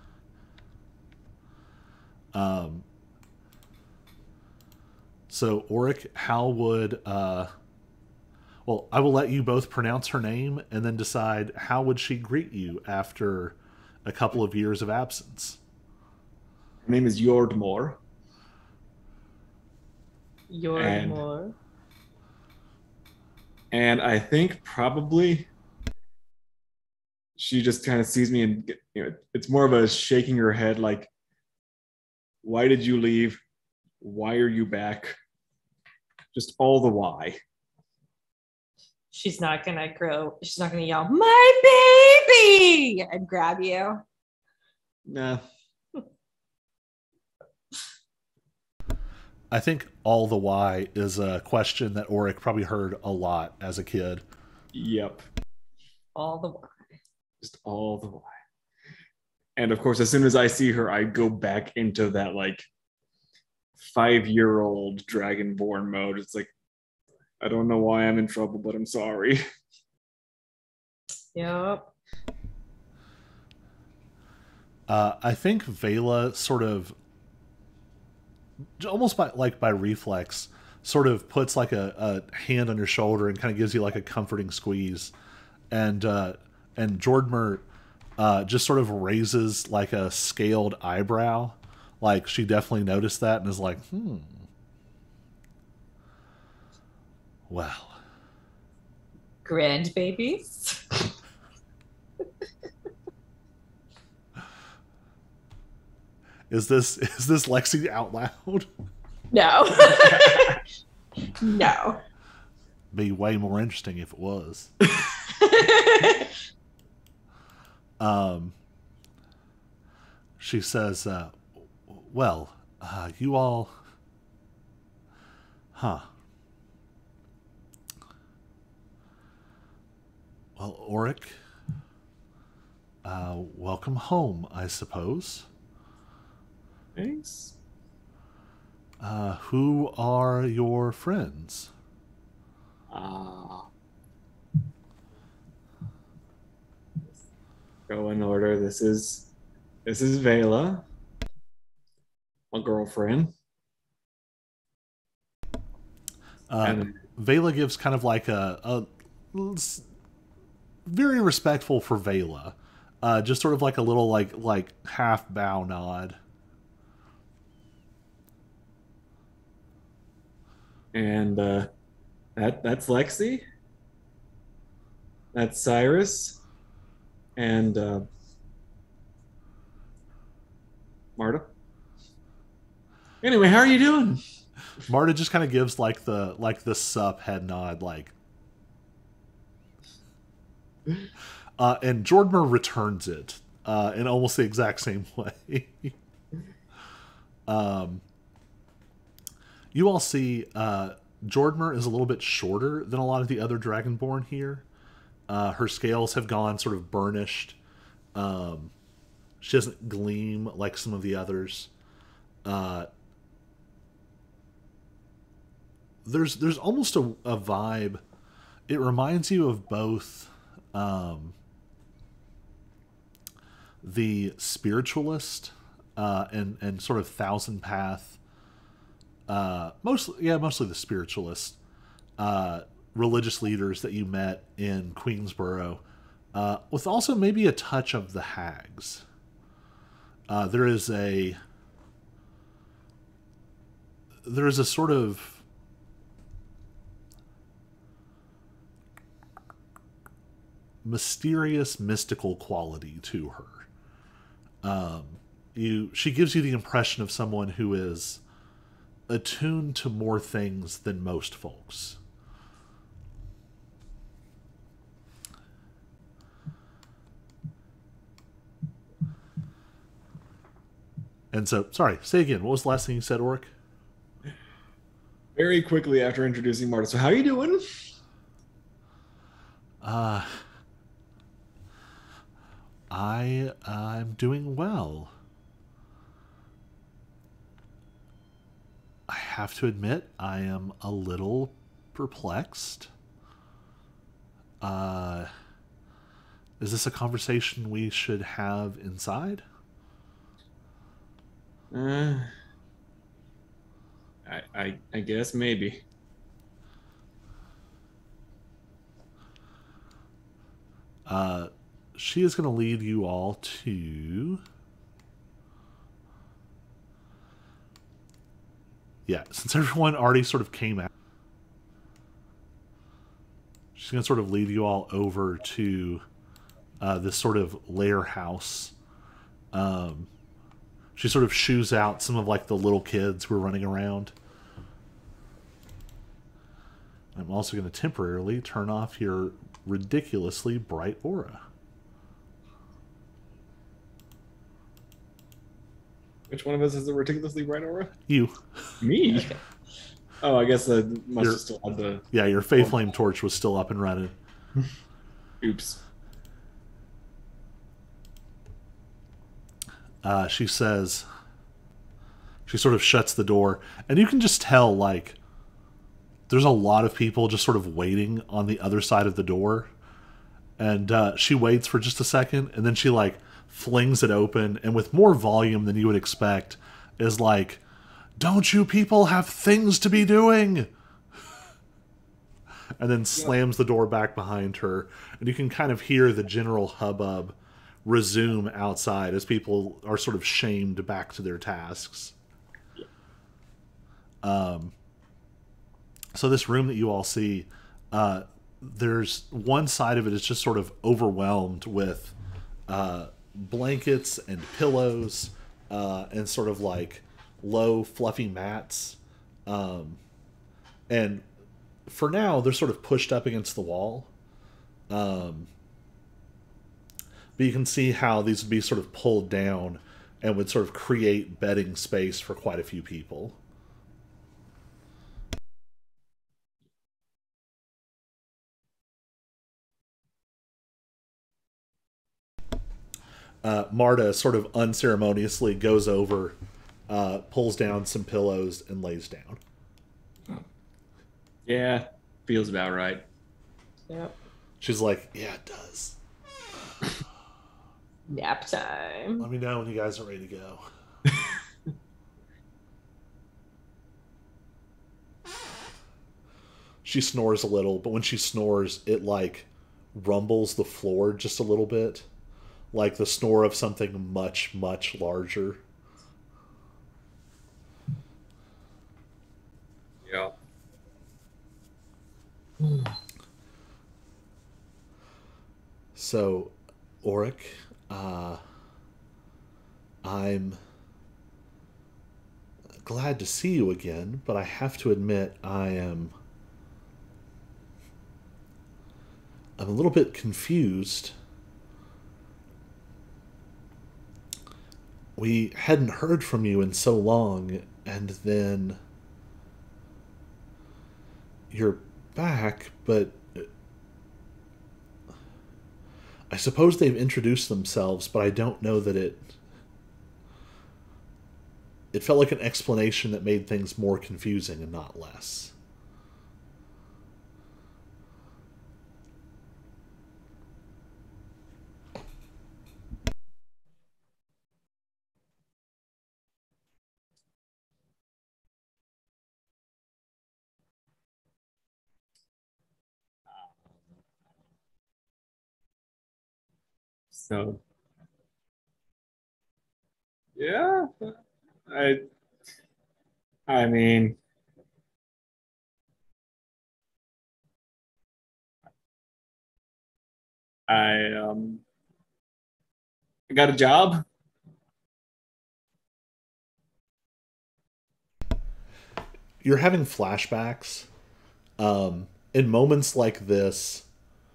Speaker 1: So Auric, how would well, I will let you both pronounce her name and then decide how would she greet you after a couple of years of absence.
Speaker 3: Her name is Yordmore.
Speaker 5: Yordmore.
Speaker 3: And I think probably she just kind of sees me and, it's more of a shaking her head like, why did you leave? Why are you back? Just all the why.
Speaker 5: She's not gonna yell, "My baby!" and grab you.
Speaker 3: Nah.
Speaker 1: I think all the why is a question that Auric probably heard a lot as a kid.
Speaker 3: Yep.
Speaker 5: All the why.
Speaker 3: Just all the why. And of course, as soon as I see her, I go back into that like 5-year-old dragonborn mode. It's like, I don't know why I'm in trouble, but I'm sorry.
Speaker 5: Yep.
Speaker 1: I think Vela sort of, almost by reflex, sort of puts like a hand on your shoulder and kind of gives you like a comforting squeeze, and Jordmer just sort of raises like a scaled eyebrow, like she definitely noticed that and is like, well,
Speaker 5: grandbabies.
Speaker 1: Is this Lexi out loud?
Speaker 5: No. No.
Speaker 1: Be way more interesting if it was. She says, well, you all... Huh. Well, Auric, welcome home, I suppose.
Speaker 3: Thanks.
Speaker 1: Who are your friends?
Speaker 3: Go in order. This is Vela, my girlfriend.
Speaker 1: Vela gives kind of like a very respectful for Vela, just sort of like a little like half bow nod.
Speaker 3: And that's Lexi. That's Cyrus. And Marta. Anyway, how are you doing?
Speaker 1: Marta just kind of gives like the sup head nod, like. And Jordmer returns it in almost the exact same way. You all see Jordmer is a little bit shorter than a lot of the other Dragonborn here. Her scales have gone sort of burnished. She doesn't gleam like some of the others. There's almost a vibe. It reminds you of both the spiritualist and sort of Thousand Path. Mostly the spiritualist religious leaders that you met in Queensboro, with also maybe a touch of the hags. There is a sort of mysterious, mystical quality to her. She gives you the impression of someone who is attuned to more things than most folks. And so, sorry, say again. What was the last thing you said, Oric?
Speaker 3: Very quickly after introducing Marta. So how are you doing?
Speaker 1: I'm doing well. I have to admit, I am a little perplexed. Is this a conversation we should have inside?
Speaker 3: I guess maybe.
Speaker 1: She is going to lead you all to... Yeah, since everyone already sort of came out, she's going to sort of lead you all over to this sort of lair house. She sort of shoos out some of like the little kids who are running around. I'm also going to temporarily turn off your ridiculously bright aura.
Speaker 3: Which one of us has a ridiculously bright aura?
Speaker 1: You.
Speaker 3: Me?
Speaker 5: Okay.
Speaker 3: Oh, I guess I must have still had the...
Speaker 1: Yeah, your Fae Flame torch was still up and running.
Speaker 3: Oops.
Speaker 1: She says... She sort of shuts the door. And you can just tell, like... There's a lot of people just sort of waiting on the other side of the door. And she waits for just a second. And then she, like, flings it open. And with more volume than you would expect, is like... Don't you people have things to be doing? And then slams the door back behind her. And you can kind of hear the general hubbub resume outside as people are sort of shamed back to their tasks. So this room that you all see, there's one side of it is just sort of overwhelmed with blankets and pillows and sort of like low fluffy mats, and for now they're sort of pushed up against the wall, but you can see how these would be sort of pulled down and would sort of create bedding space for quite a few people. Marta sort of unceremoniously goes over, pulls down some pillows, and lays down.
Speaker 3: Yeah, feels about right.
Speaker 5: Yep.
Speaker 1: She's like, yeah, it does.
Speaker 5: Nap time.
Speaker 1: Let me know when you guys are ready to go. She snores a little, but when she snores, it like rumbles the floor just a little bit. Like the snore of something much, much larger.
Speaker 3: Yeah.
Speaker 1: So, Oric, I'm glad to see you again, but I have to admit I'm a little bit confused. We hadn't heard from you in so long, and then you're back, but I suppose they've introduced themselves, but I don't know that it felt like an explanation that made things more confusing and not less.
Speaker 3: So, yeah, I, I mean, I got a job.
Speaker 1: you're having flashbacks. In moments like this,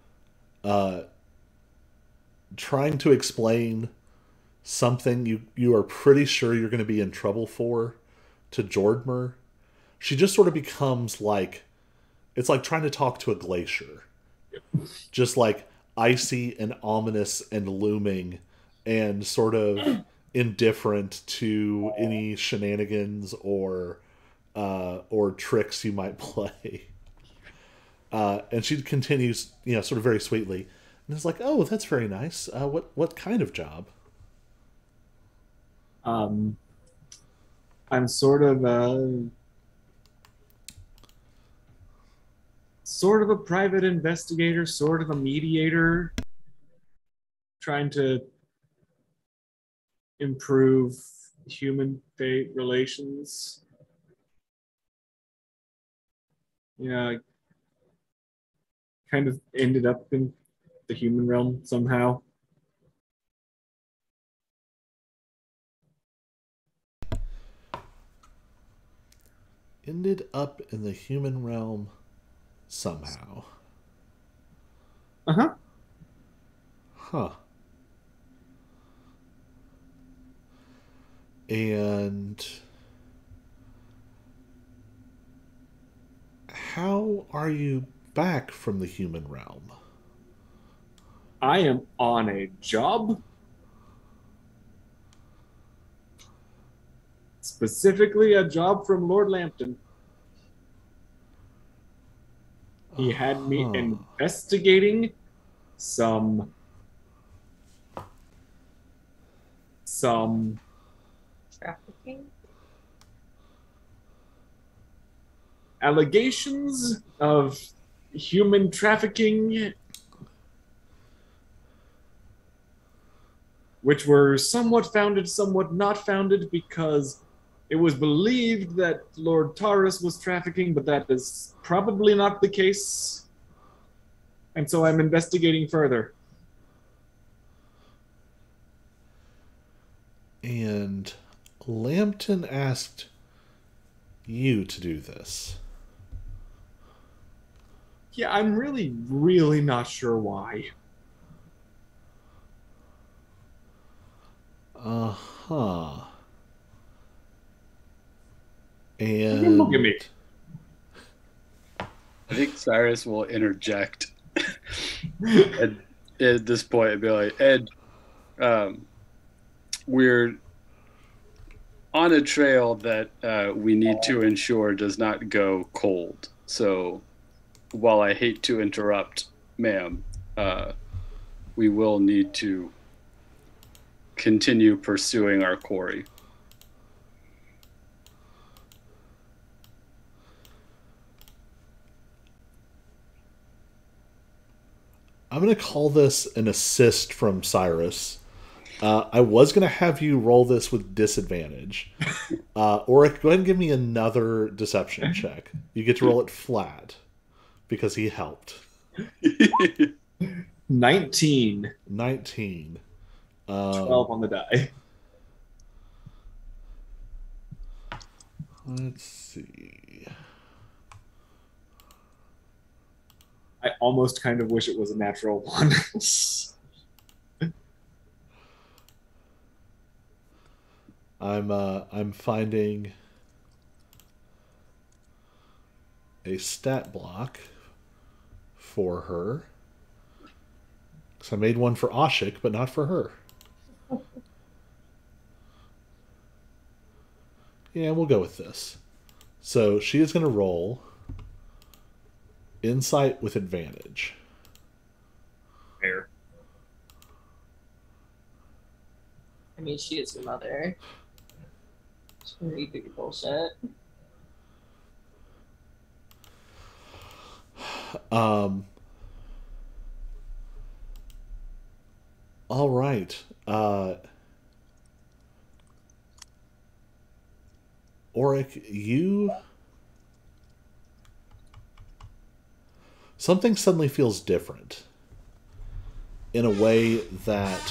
Speaker 1: trying to explain something you are pretty sure you're going to be in trouble for to Jordmer, she just sort of becomes like, it's like trying to talk to a glacier. Just like icy and ominous and looming and sort of indifferent to any shenanigans or tricks you might play. And she continues, sort of very sweetly. And it's like, oh, that's very nice. What kind of job?
Speaker 3: I'm sort of a private investigator, sort of a mediator, trying to improve human-fate relations. I kind of ended up in the human realm somehow.
Speaker 1: Ended up in the human realm somehow.
Speaker 3: Uh-huh.
Speaker 1: Huh. And how are you back from the human realm?
Speaker 3: I am on a job. Specifically, a job from Lord Lambton. He had me investigating some
Speaker 2: Trafficking.
Speaker 3: allegations of human trafficking, which were somewhat founded, somewhat not founded, because it was believed that Lord Taurus was trafficking, but that is probably not the case. And so I'm investigating further.
Speaker 1: And Lambton asked you to do this.
Speaker 3: Yeah, I'm really, really not sure why.
Speaker 1: Uh-huh.
Speaker 3: And look at me.
Speaker 4: I think Cyrus will interject at this point and be like, Ed, we're on a trail that we need to ensure does not go cold. So while I hate to interrupt, ma'am, we will need to continue pursuing our quarry.
Speaker 1: I'm going to call this an assist from Cyrus. I was going to have you roll this with disadvantage. Or go ahead and give me another deception check. You get to roll it flat because he helped.
Speaker 3: 19.
Speaker 1: 19.
Speaker 3: 12 on the die.
Speaker 1: Let's see.
Speaker 3: I almost kind of wish it was a natural one.
Speaker 1: I'm finding a stat block for her. Because I made one for Ashik, but not for her. Yeah, we'll go with this. So she is going to roll insight with advantage.
Speaker 3: Fair.
Speaker 2: I mean, she is your mother. She can read through your bullshit.
Speaker 1: All right. Auric, you... Something suddenly feels different in a way that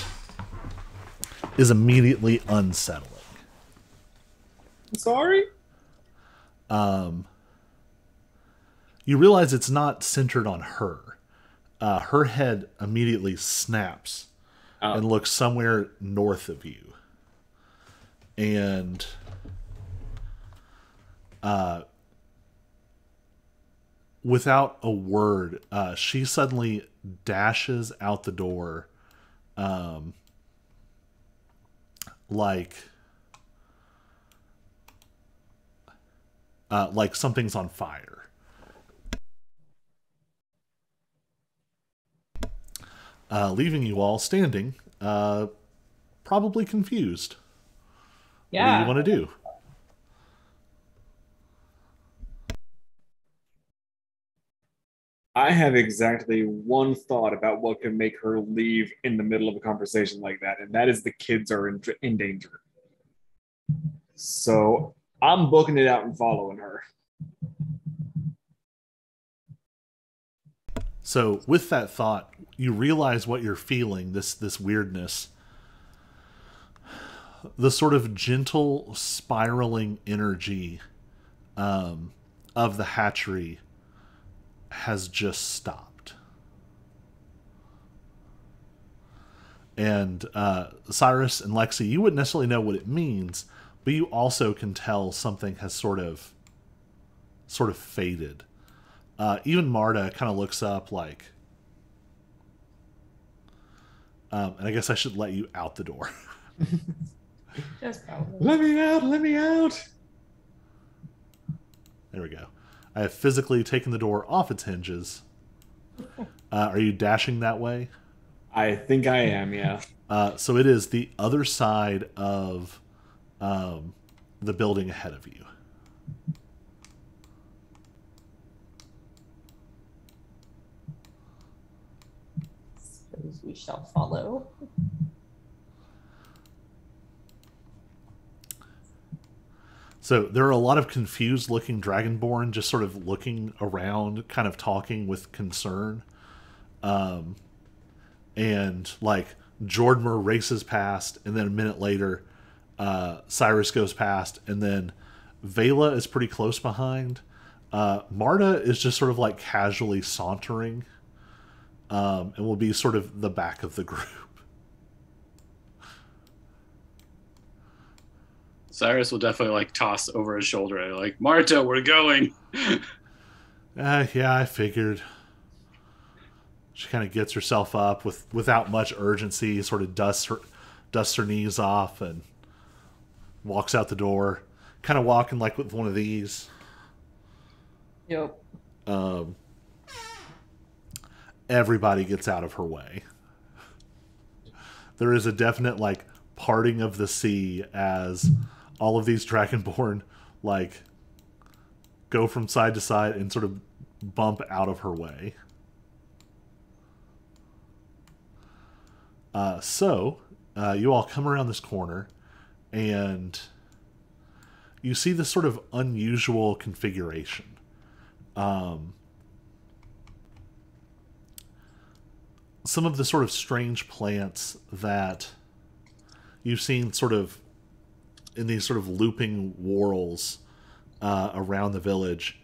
Speaker 1: is immediately unsettling.
Speaker 3: Sorry?
Speaker 1: You realize it's not centered on her. Her head immediately snaps and looks somewhere north of you. And without a word, she suddenly dashes out the door like something's on fire. Leaving you all standing, probably confused. What do you want to do?
Speaker 3: I have exactly one thought about what can make her leave in the middle of a conversation like that, and that is the kids are in danger. So I'm booking it out and following her.
Speaker 1: So with that thought, you realize what you're feeling, this weirdness. The sort of gentle spiraling energy of the hatchery has just stopped. And Cyrus and Lexi, you wouldn't necessarily know what it means, but you also can tell something has sort of faded. Even Marta kind of looks up like, and I guess I should let you out the door.
Speaker 2: Just probably.
Speaker 3: Let me out! Let me out!
Speaker 1: There we go. I have physically taken the door off its hinges. Are you dashing that way?
Speaker 3: I think I am, yeah.
Speaker 1: So it is the other side of the building ahead of you.
Speaker 2: Suppose we shall follow.
Speaker 1: So there are a lot of confused looking Dragonborn just sort of looking around, kind of talking with concern. And like Jordmer races past, and then a minute later, Cyrus goes past, and then Vela is pretty close behind. Marta is just sort of like casually sauntering, and will be sort of the back of the group.
Speaker 4: Cyrus will definitely like toss over his shoulder and like, Marta, we're going.
Speaker 1: Yeah, I figured. She kind of gets herself up without much urgency, sort of dusts her knees off and walks out the door, kind of walking like with one of these.
Speaker 2: Yep.
Speaker 1: Everybody gets out of her way. There is a definite like parting of the sea as all of these Dragonborn like go from side to side and sort of bump out of her way. So you all come around this corner and you see this sort of unusual configuration. Some of the sort of strange plants that you've seen sort of in these sort of looping whorls around the village.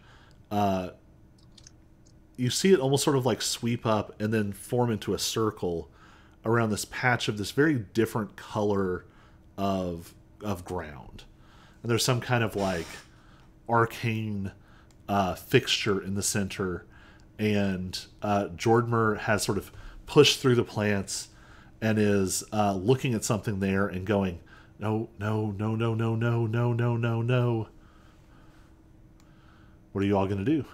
Speaker 1: You see it almost sort of like sweep up and then form into a circle around this patch of this very different color of ground. And there's some kind of like arcane fixture in the center. And Jordmer has sort of pushed through the plants and is looking at something there and going, no, no, no, no, no, no, no, no, no, no. What are you all going to do?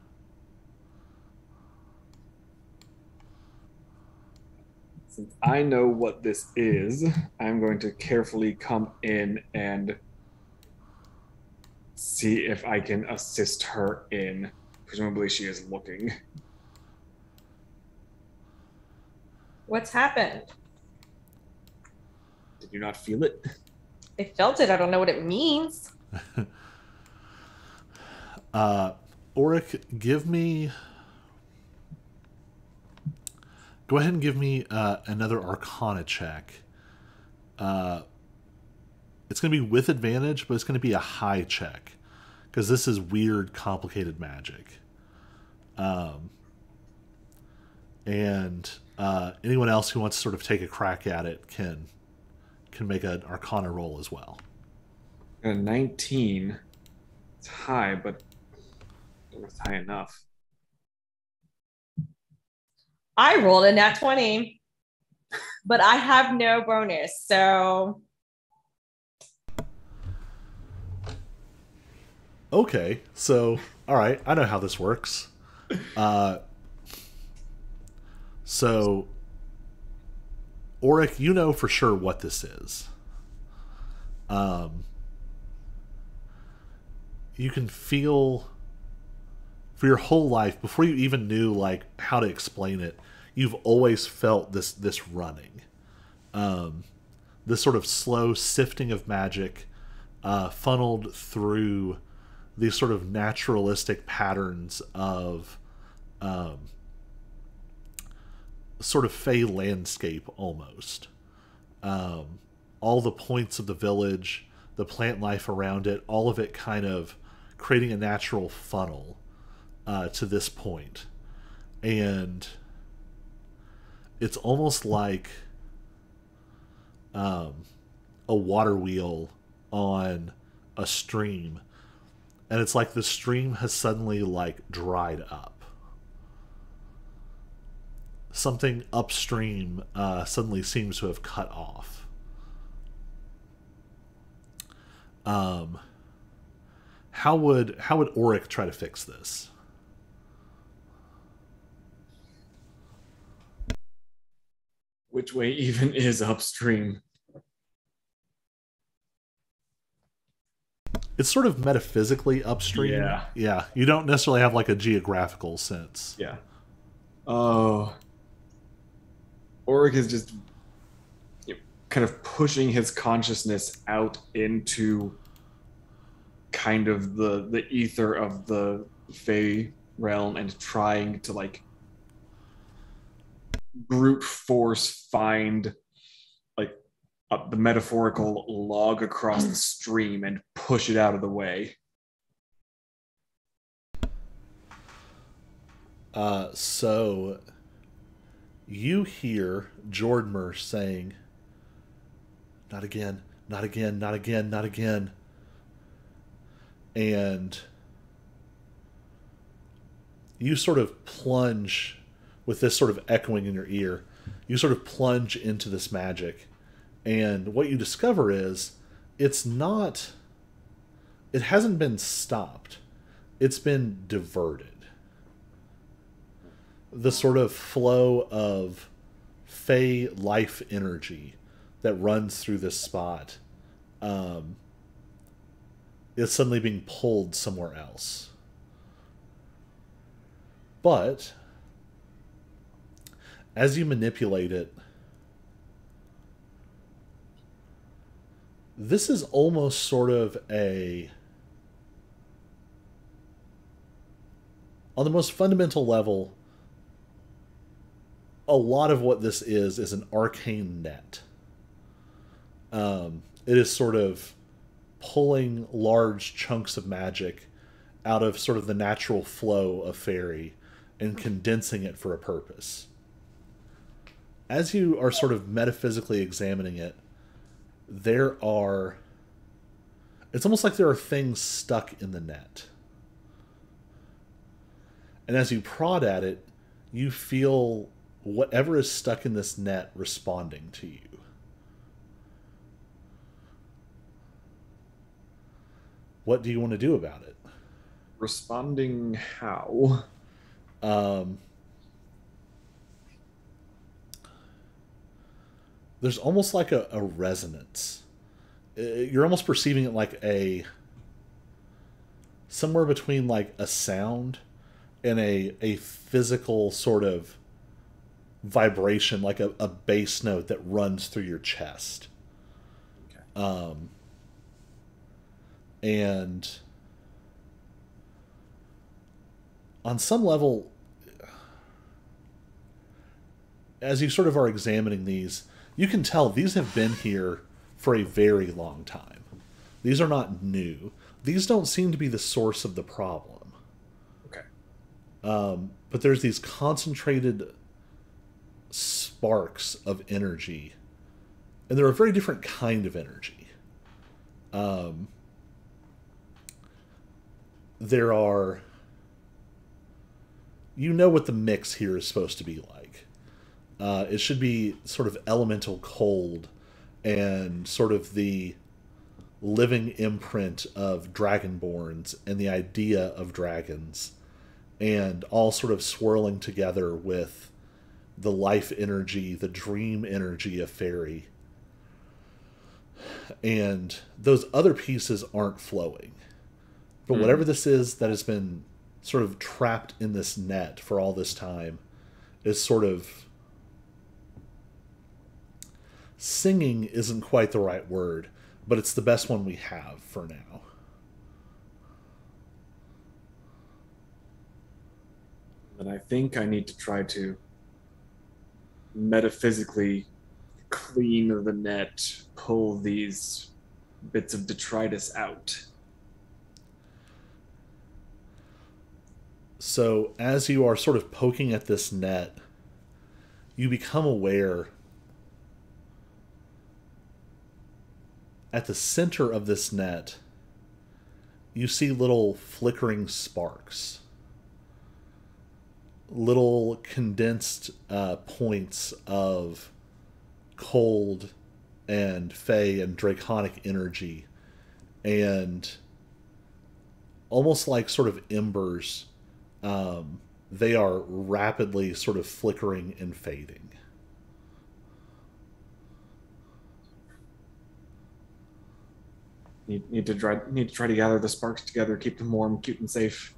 Speaker 3: Since I know what this is, I'm going to carefully come in and see if I can assist her in. Presumably she is looking.
Speaker 2: What's happened?
Speaker 3: Did you not feel it?
Speaker 2: I felt it. I don't know what it means.
Speaker 1: Auric, go ahead and give me another Arcana check. It's going to be with advantage, but it's going to be a high check. because this is weird, complicated magic. And anyone else who wants to sort of take a crack at it can make an Arcana roll as well.
Speaker 3: 19. It's high, but it's high enough.
Speaker 5: I rolled a nat 20, but I have no bonus, so.
Speaker 1: Okay, so, all right, I know how this works. So, Auric, you know for sure what this is. You can feel for your whole life, before you even knew like how to explain it, you've always felt this running, this sort of slow sifting of magic, funneled through these sort of naturalistic patterns of sort of fey landscape almost. All the points of the village, the plant life around it, all of it kind of creating a natural funnel to this point. And it's almost like a water wheel on a stream. And it's like the stream has suddenly like dried up. Something upstream suddenly seems to have cut off. How would Auric try to fix this?
Speaker 3: Which way even is upstream?
Speaker 1: It's sort of metaphysically upstream.
Speaker 3: Yeah.
Speaker 1: Yeah. You don't necessarily have like a geographical sense.
Speaker 3: Yeah. Oh. Auric is just kind of pushing his consciousness out into kind of the ether of the Fey realm and trying to like brute force find like the metaphorical log across the stream and push it out of the way.
Speaker 1: So you hear Jordmer saying, "Not again, not again, not again, not again." And you sort of plunge with this sort of echoing in your ear. You sort of plunge into this magic. And what you discover is it hasn't been stopped. It's been diverted. The sort of flow of Fey life energy that runs through this spot is suddenly being pulled somewhere else. But as you manipulate it, this is almost sort of on the most fundamental level, a lot of what this is an arcane net. It is sort of pulling large chunks of magic out of sort of the natural flow of fairy and condensing it for a purpose. As you are sort of metaphysically examining it, it's almost like there are things stuck in the net. And as you prod at it, you feel whatever is stuck in this net responding to you. What do you want to do about it?
Speaker 3: Responding how?
Speaker 1: There's almost like a resonance. You're almost perceiving it like somewhere between like a sound and a physical sort of vibration, like a bass note that runs through your chest. Okay. And on some level, as you sort of are examining these, you can tell these have been here for a very long time. These are not new. these don't seem to be the source of the problem.
Speaker 3: Okay.
Speaker 1: But there's these concentrated sparks of energy, and they're a very different kind of energy. There are, you know what the mix here is supposed to be like. It should be sort of elemental cold and sort of the living imprint of dragonborns and the idea of dragons, and all sort of swirling together with the life energy, the dream energy of fairy. And those other pieces aren't flowing. But whatever this is that has been sort of trapped in this net for all this time is sort of... Singing isn't quite the right word, but it's the best one we have for now.
Speaker 3: And I think I need to try to metaphysically clean the net, pull these bits of detritus out.
Speaker 1: So as you are sort of poking at this net, you become aware at the center of this net, you see little flickering sparks. Little condensed points of cold and fey and draconic energy. And almost like sort of embers, they are rapidly sort of flickering and fading.
Speaker 3: Need to try to gather the sparks together, keep them warm, keep them safe.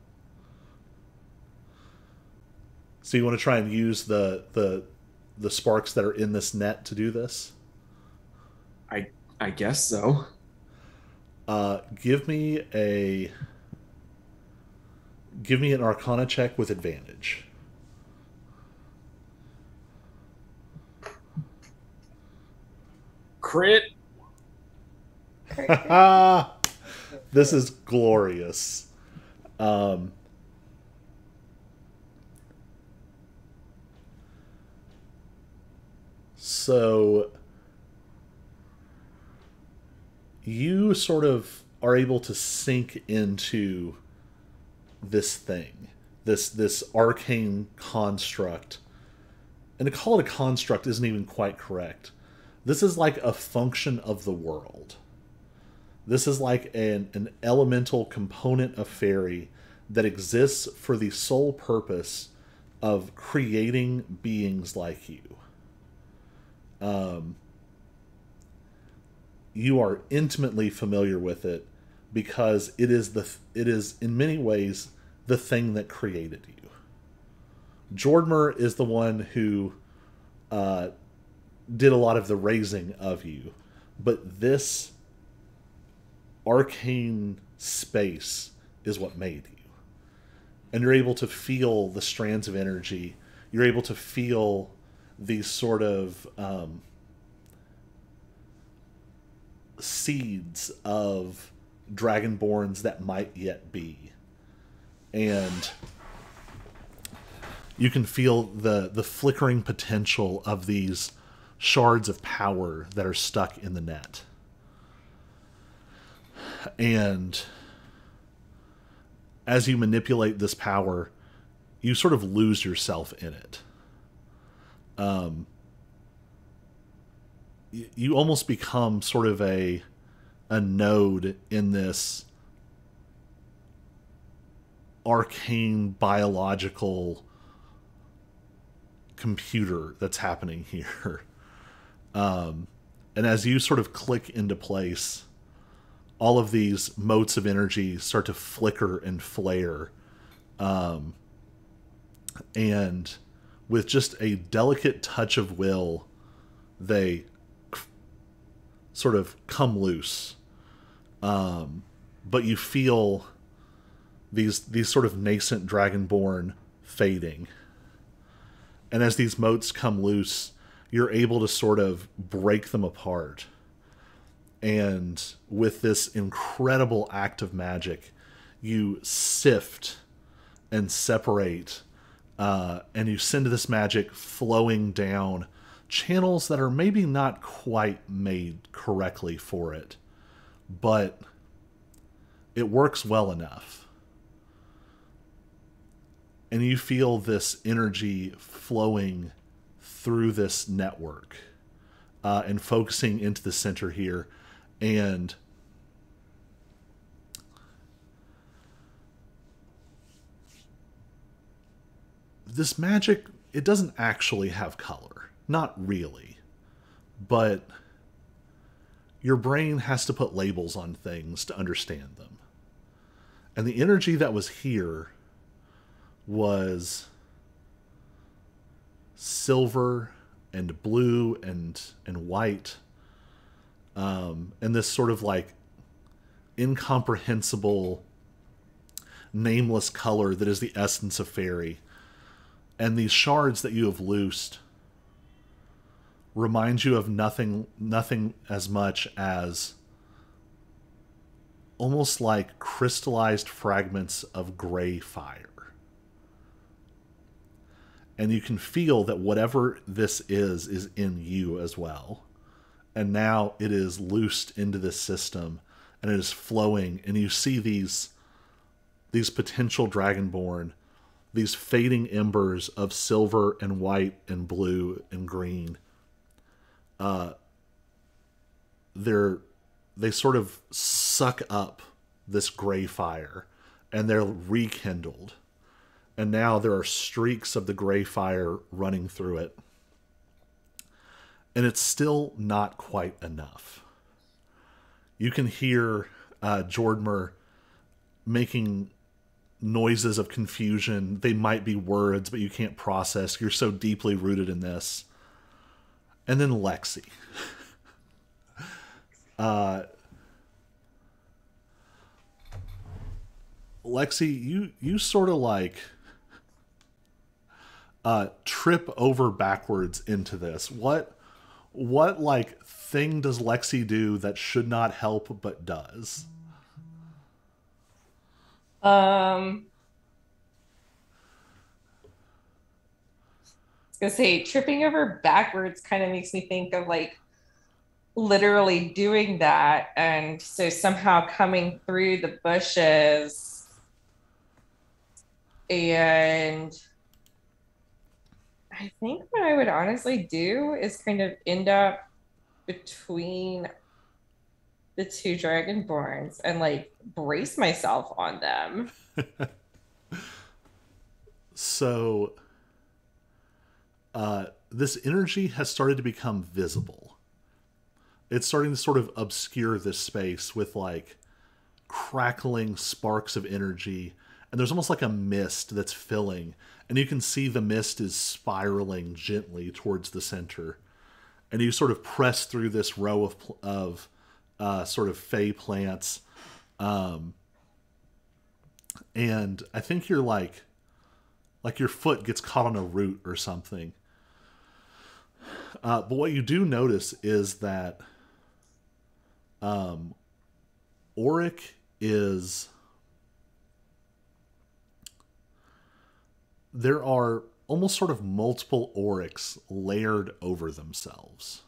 Speaker 1: So you want to try and use the sparks that are in this net to do this?
Speaker 3: I guess so.
Speaker 1: Give me an Arcana check with advantage.
Speaker 3: Crit.
Speaker 1: This is glorious. So you sort of are able to sink into this thing, this arcane construct. And to call it a construct isn't even quite correct. This is like a function of the world. This is like an elemental component of fairy that exists for the sole purpose of creating beings like you. You are intimately familiar with it because it is in many ways the thing that created you. Jordmer is the one who did a lot of the raising of you, but this arcane space is what made you. And you're able to feel the strands of energy. You're able to feel these sort of seeds of dragonborns that might yet be. And you can feel the flickering potential of these shards of power that are stuck in the net. And as you manipulate this power, you sort of lose yourself in it. You almost become sort of a node in this arcane biological computer that's happening here. And as you sort of click into place, all of these motes of energy start to flicker and flare. And with just a delicate touch of will, they sort of come loose. But you feel these sort of nascent dragonborn fading. And as these motes come loose, you're able to sort of break them apart. And with this incredible act of magic, you sift and separate, and you send this magic flowing down channels that are maybe not quite made correctly for it, but it works well enough. And you feel this energy flowing through this network, and focusing into the center here. And this magic, it doesn't actually have color. Not really. But your brain has to put labels on things to understand them. And the energy that was here was silver and blue and white, and this sort of like incomprehensible, nameless color that is the essence of fairy. And these shards that you have loosed remind you of nothing as much as almost like crystallized fragments of gray fire. And you can feel that whatever this is in you as well. And now it is loosed into this system, and it is flowing, and you see these potential Dragonborn, these fading embers of silver and white and blue and green. They sort of suck up this gray fire, and they're rekindled. And now there are streaks of the gray fire running through it. And it's still not quite enough. You can hear Jordmer making noises of confusion. They might be words, but you can't process. You're so deeply rooted in this. And then Lexi. Lexi, you sort of like trip over backwards into this. What like thing does Lexi do that should not help but does?
Speaker 2: I was gonna say tripping over backwards kind of makes me think of like literally doing that, and so somehow coming through the bushes, and I think what I would honestly do is kind of end up between the two Dragonborns and like brace myself on them.
Speaker 1: So this energy has started to become visible. It's starting to sort of obscure this space with like crackling sparks of energy, and there's almost like a mist that's filling, and you can see the mist is spiraling gently towards the center, and you sort of press through this row of sort of fey plants, and I think you're like your foot gets caught on a root or something. But what you do notice is that Auric is... There are almost sort of multiple Aurics layered over themselves.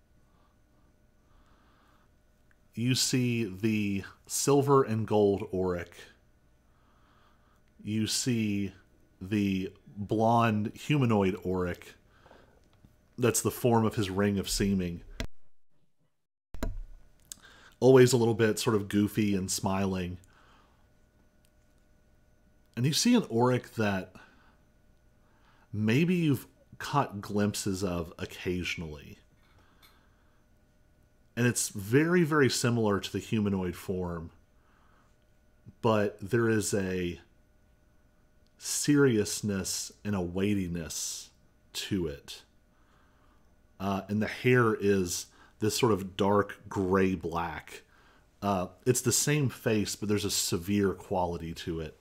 Speaker 1: You see the silver and gold Auric. You see the blonde humanoid Auric. That's the form of his ring of seeming. Always a little bit sort of goofy and smiling. And you see an Auric that maybe you've caught glimpses of occasionally. And it's very, very similar to the humanoid form. But there is a seriousness and a weightiness to it. And the hair is this sort of dark gray-black. It's the same face, but there's a severe quality to it.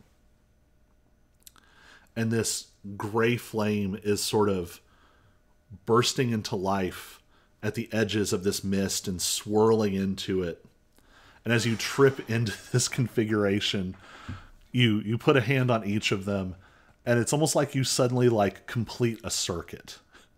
Speaker 1: And this gray flame is sort of bursting into life at the edges of this mist and swirling into it. And as you trip into this configuration, you put a hand on each of them, and it's almost like you suddenly like complete a circuit.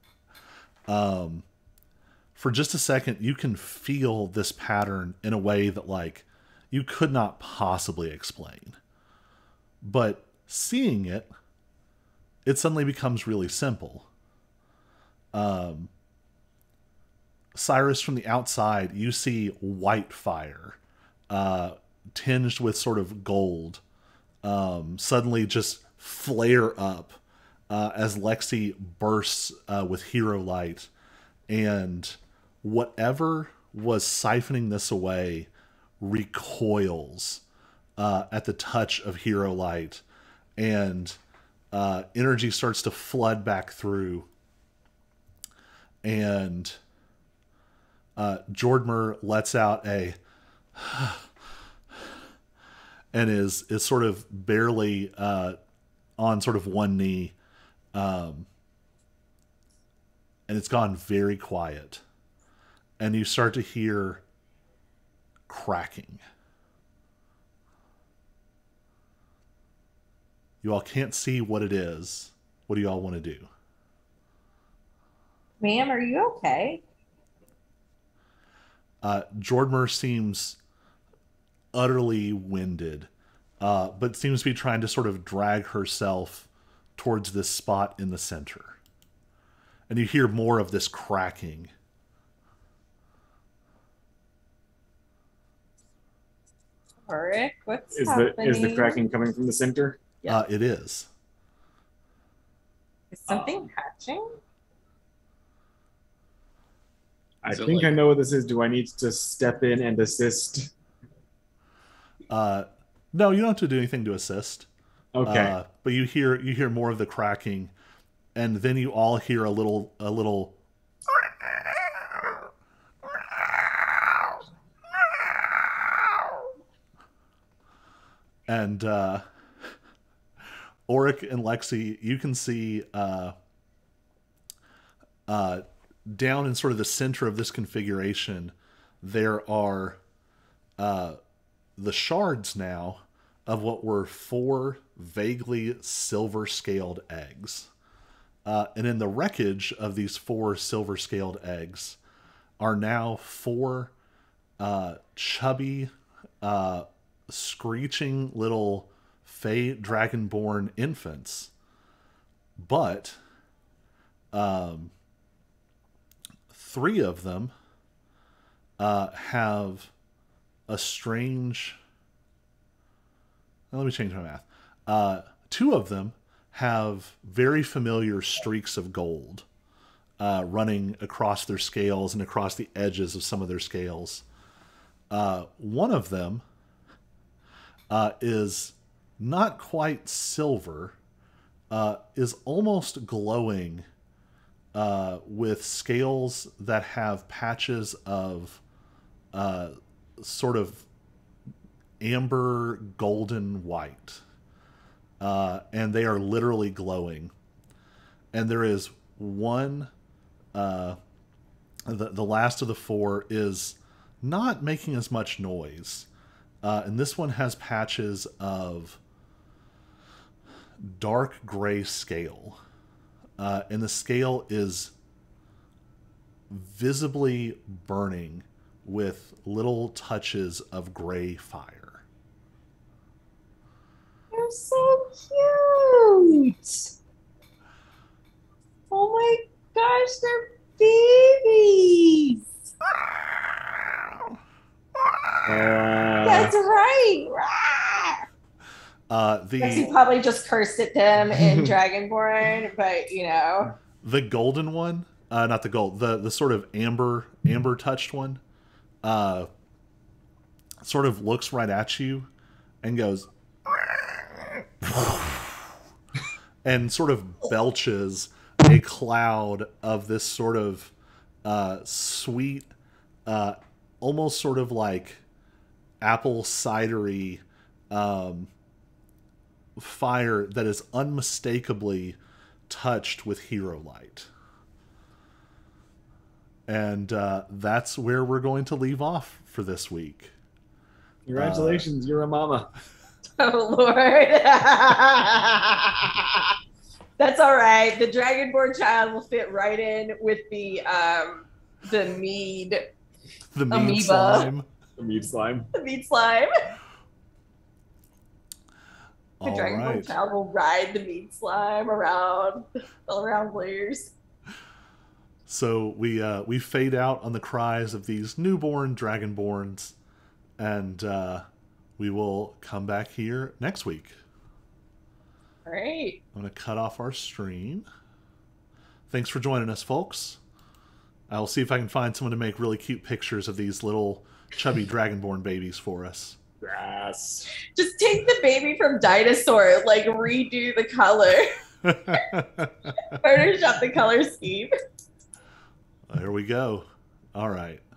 Speaker 1: For just a second, you can feel this pattern in a way that like you could not possibly explain. But seeing it, it suddenly becomes really simple. Cyrus, from the outside, you see white fire, tinged with sort of gold, suddenly just flare up as Lexi bursts with hero light, and whatever was siphoning this away recoils at the touch of hero light, and energy starts to flood back through, and Jordmer lets out a and is sort of barely on sort of one knee, and it's gone very quiet, and you start to hear cracking. You all can't see what it is. What do you all want to do?
Speaker 2: Ma'am, are you okay?
Speaker 1: Jordmer seems utterly winded, but seems to be trying to sort of drag herself towards this spot in the center. And you hear more of this cracking.
Speaker 2: Ulrich, what's
Speaker 3: Is
Speaker 2: happening?
Speaker 3: the cracking coming from the center?
Speaker 2: Yeah.
Speaker 1: It is.
Speaker 2: Is something hatching?
Speaker 3: I
Speaker 4: Is it
Speaker 3: think
Speaker 4: like-
Speaker 3: I know what this is. Do I need to step in and assist?
Speaker 1: No, you don't have to do anything to assist.
Speaker 3: Okay.
Speaker 1: But you hear more of the cracking, and then you all hear a little and Auric and Lexi, you can see down in sort of the center of this configuration, there are the shards now of what were 4 vaguely silver-scaled eggs. And in the wreckage of these 4 silver-scaled eggs are now 4 chubby, screeching little Fey Dragonborn infants. But 3 of them have a strange... Let me change my math. 2 of them have very familiar streaks of gold running across their scales and across the edges of some of their scales. One of them is not quite silver, is almost glowing with scales that have patches of sort of amber golden white. And they are literally glowing. And there is one, the last of the 4 is not making as much noise. And this one has patches of dark gray scale. And the scale is visibly burning with little touches of gray fire.
Speaker 2: They're so cute. Oh my gosh, they're babies. That's right. Lexi probably just cursed at them in Dragonborn, but you know.
Speaker 1: The golden one, not the gold, the sort of amber touched one, sort of looks right at you and goes and sort of belches a cloud of this sort of sweet, almost sort of like apple cidery fire that is unmistakably touched with hero light. And that's where we're going to leave off for this week.
Speaker 3: Congratulations, you're a mama.
Speaker 2: Oh Lord. That's all right. The Dragonborn child will fit right in with the mead
Speaker 1: The mead
Speaker 2: Amoeba.
Speaker 1: slime.
Speaker 3: The meat slime.
Speaker 2: the mead slime. The
Speaker 1: All
Speaker 2: Dragonborn
Speaker 1: right.
Speaker 2: child will ride the mead slime around Blair's.
Speaker 1: So we fade out on the cries of these newborn dragonborns, and we will come back here next week.
Speaker 2: All right.
Speaker 1: I'm going to cut off our stream. Thanks for joining us, folks. I'll see if I can find someone to make really cute pictures of these little chubby dragonborn babies for us.
Speaker 3: Yes.
Speaker 2: Just take the baby from Dinosaur, like redo the color. Photoshop the color scheme.
Speaker 1: There we go. All right.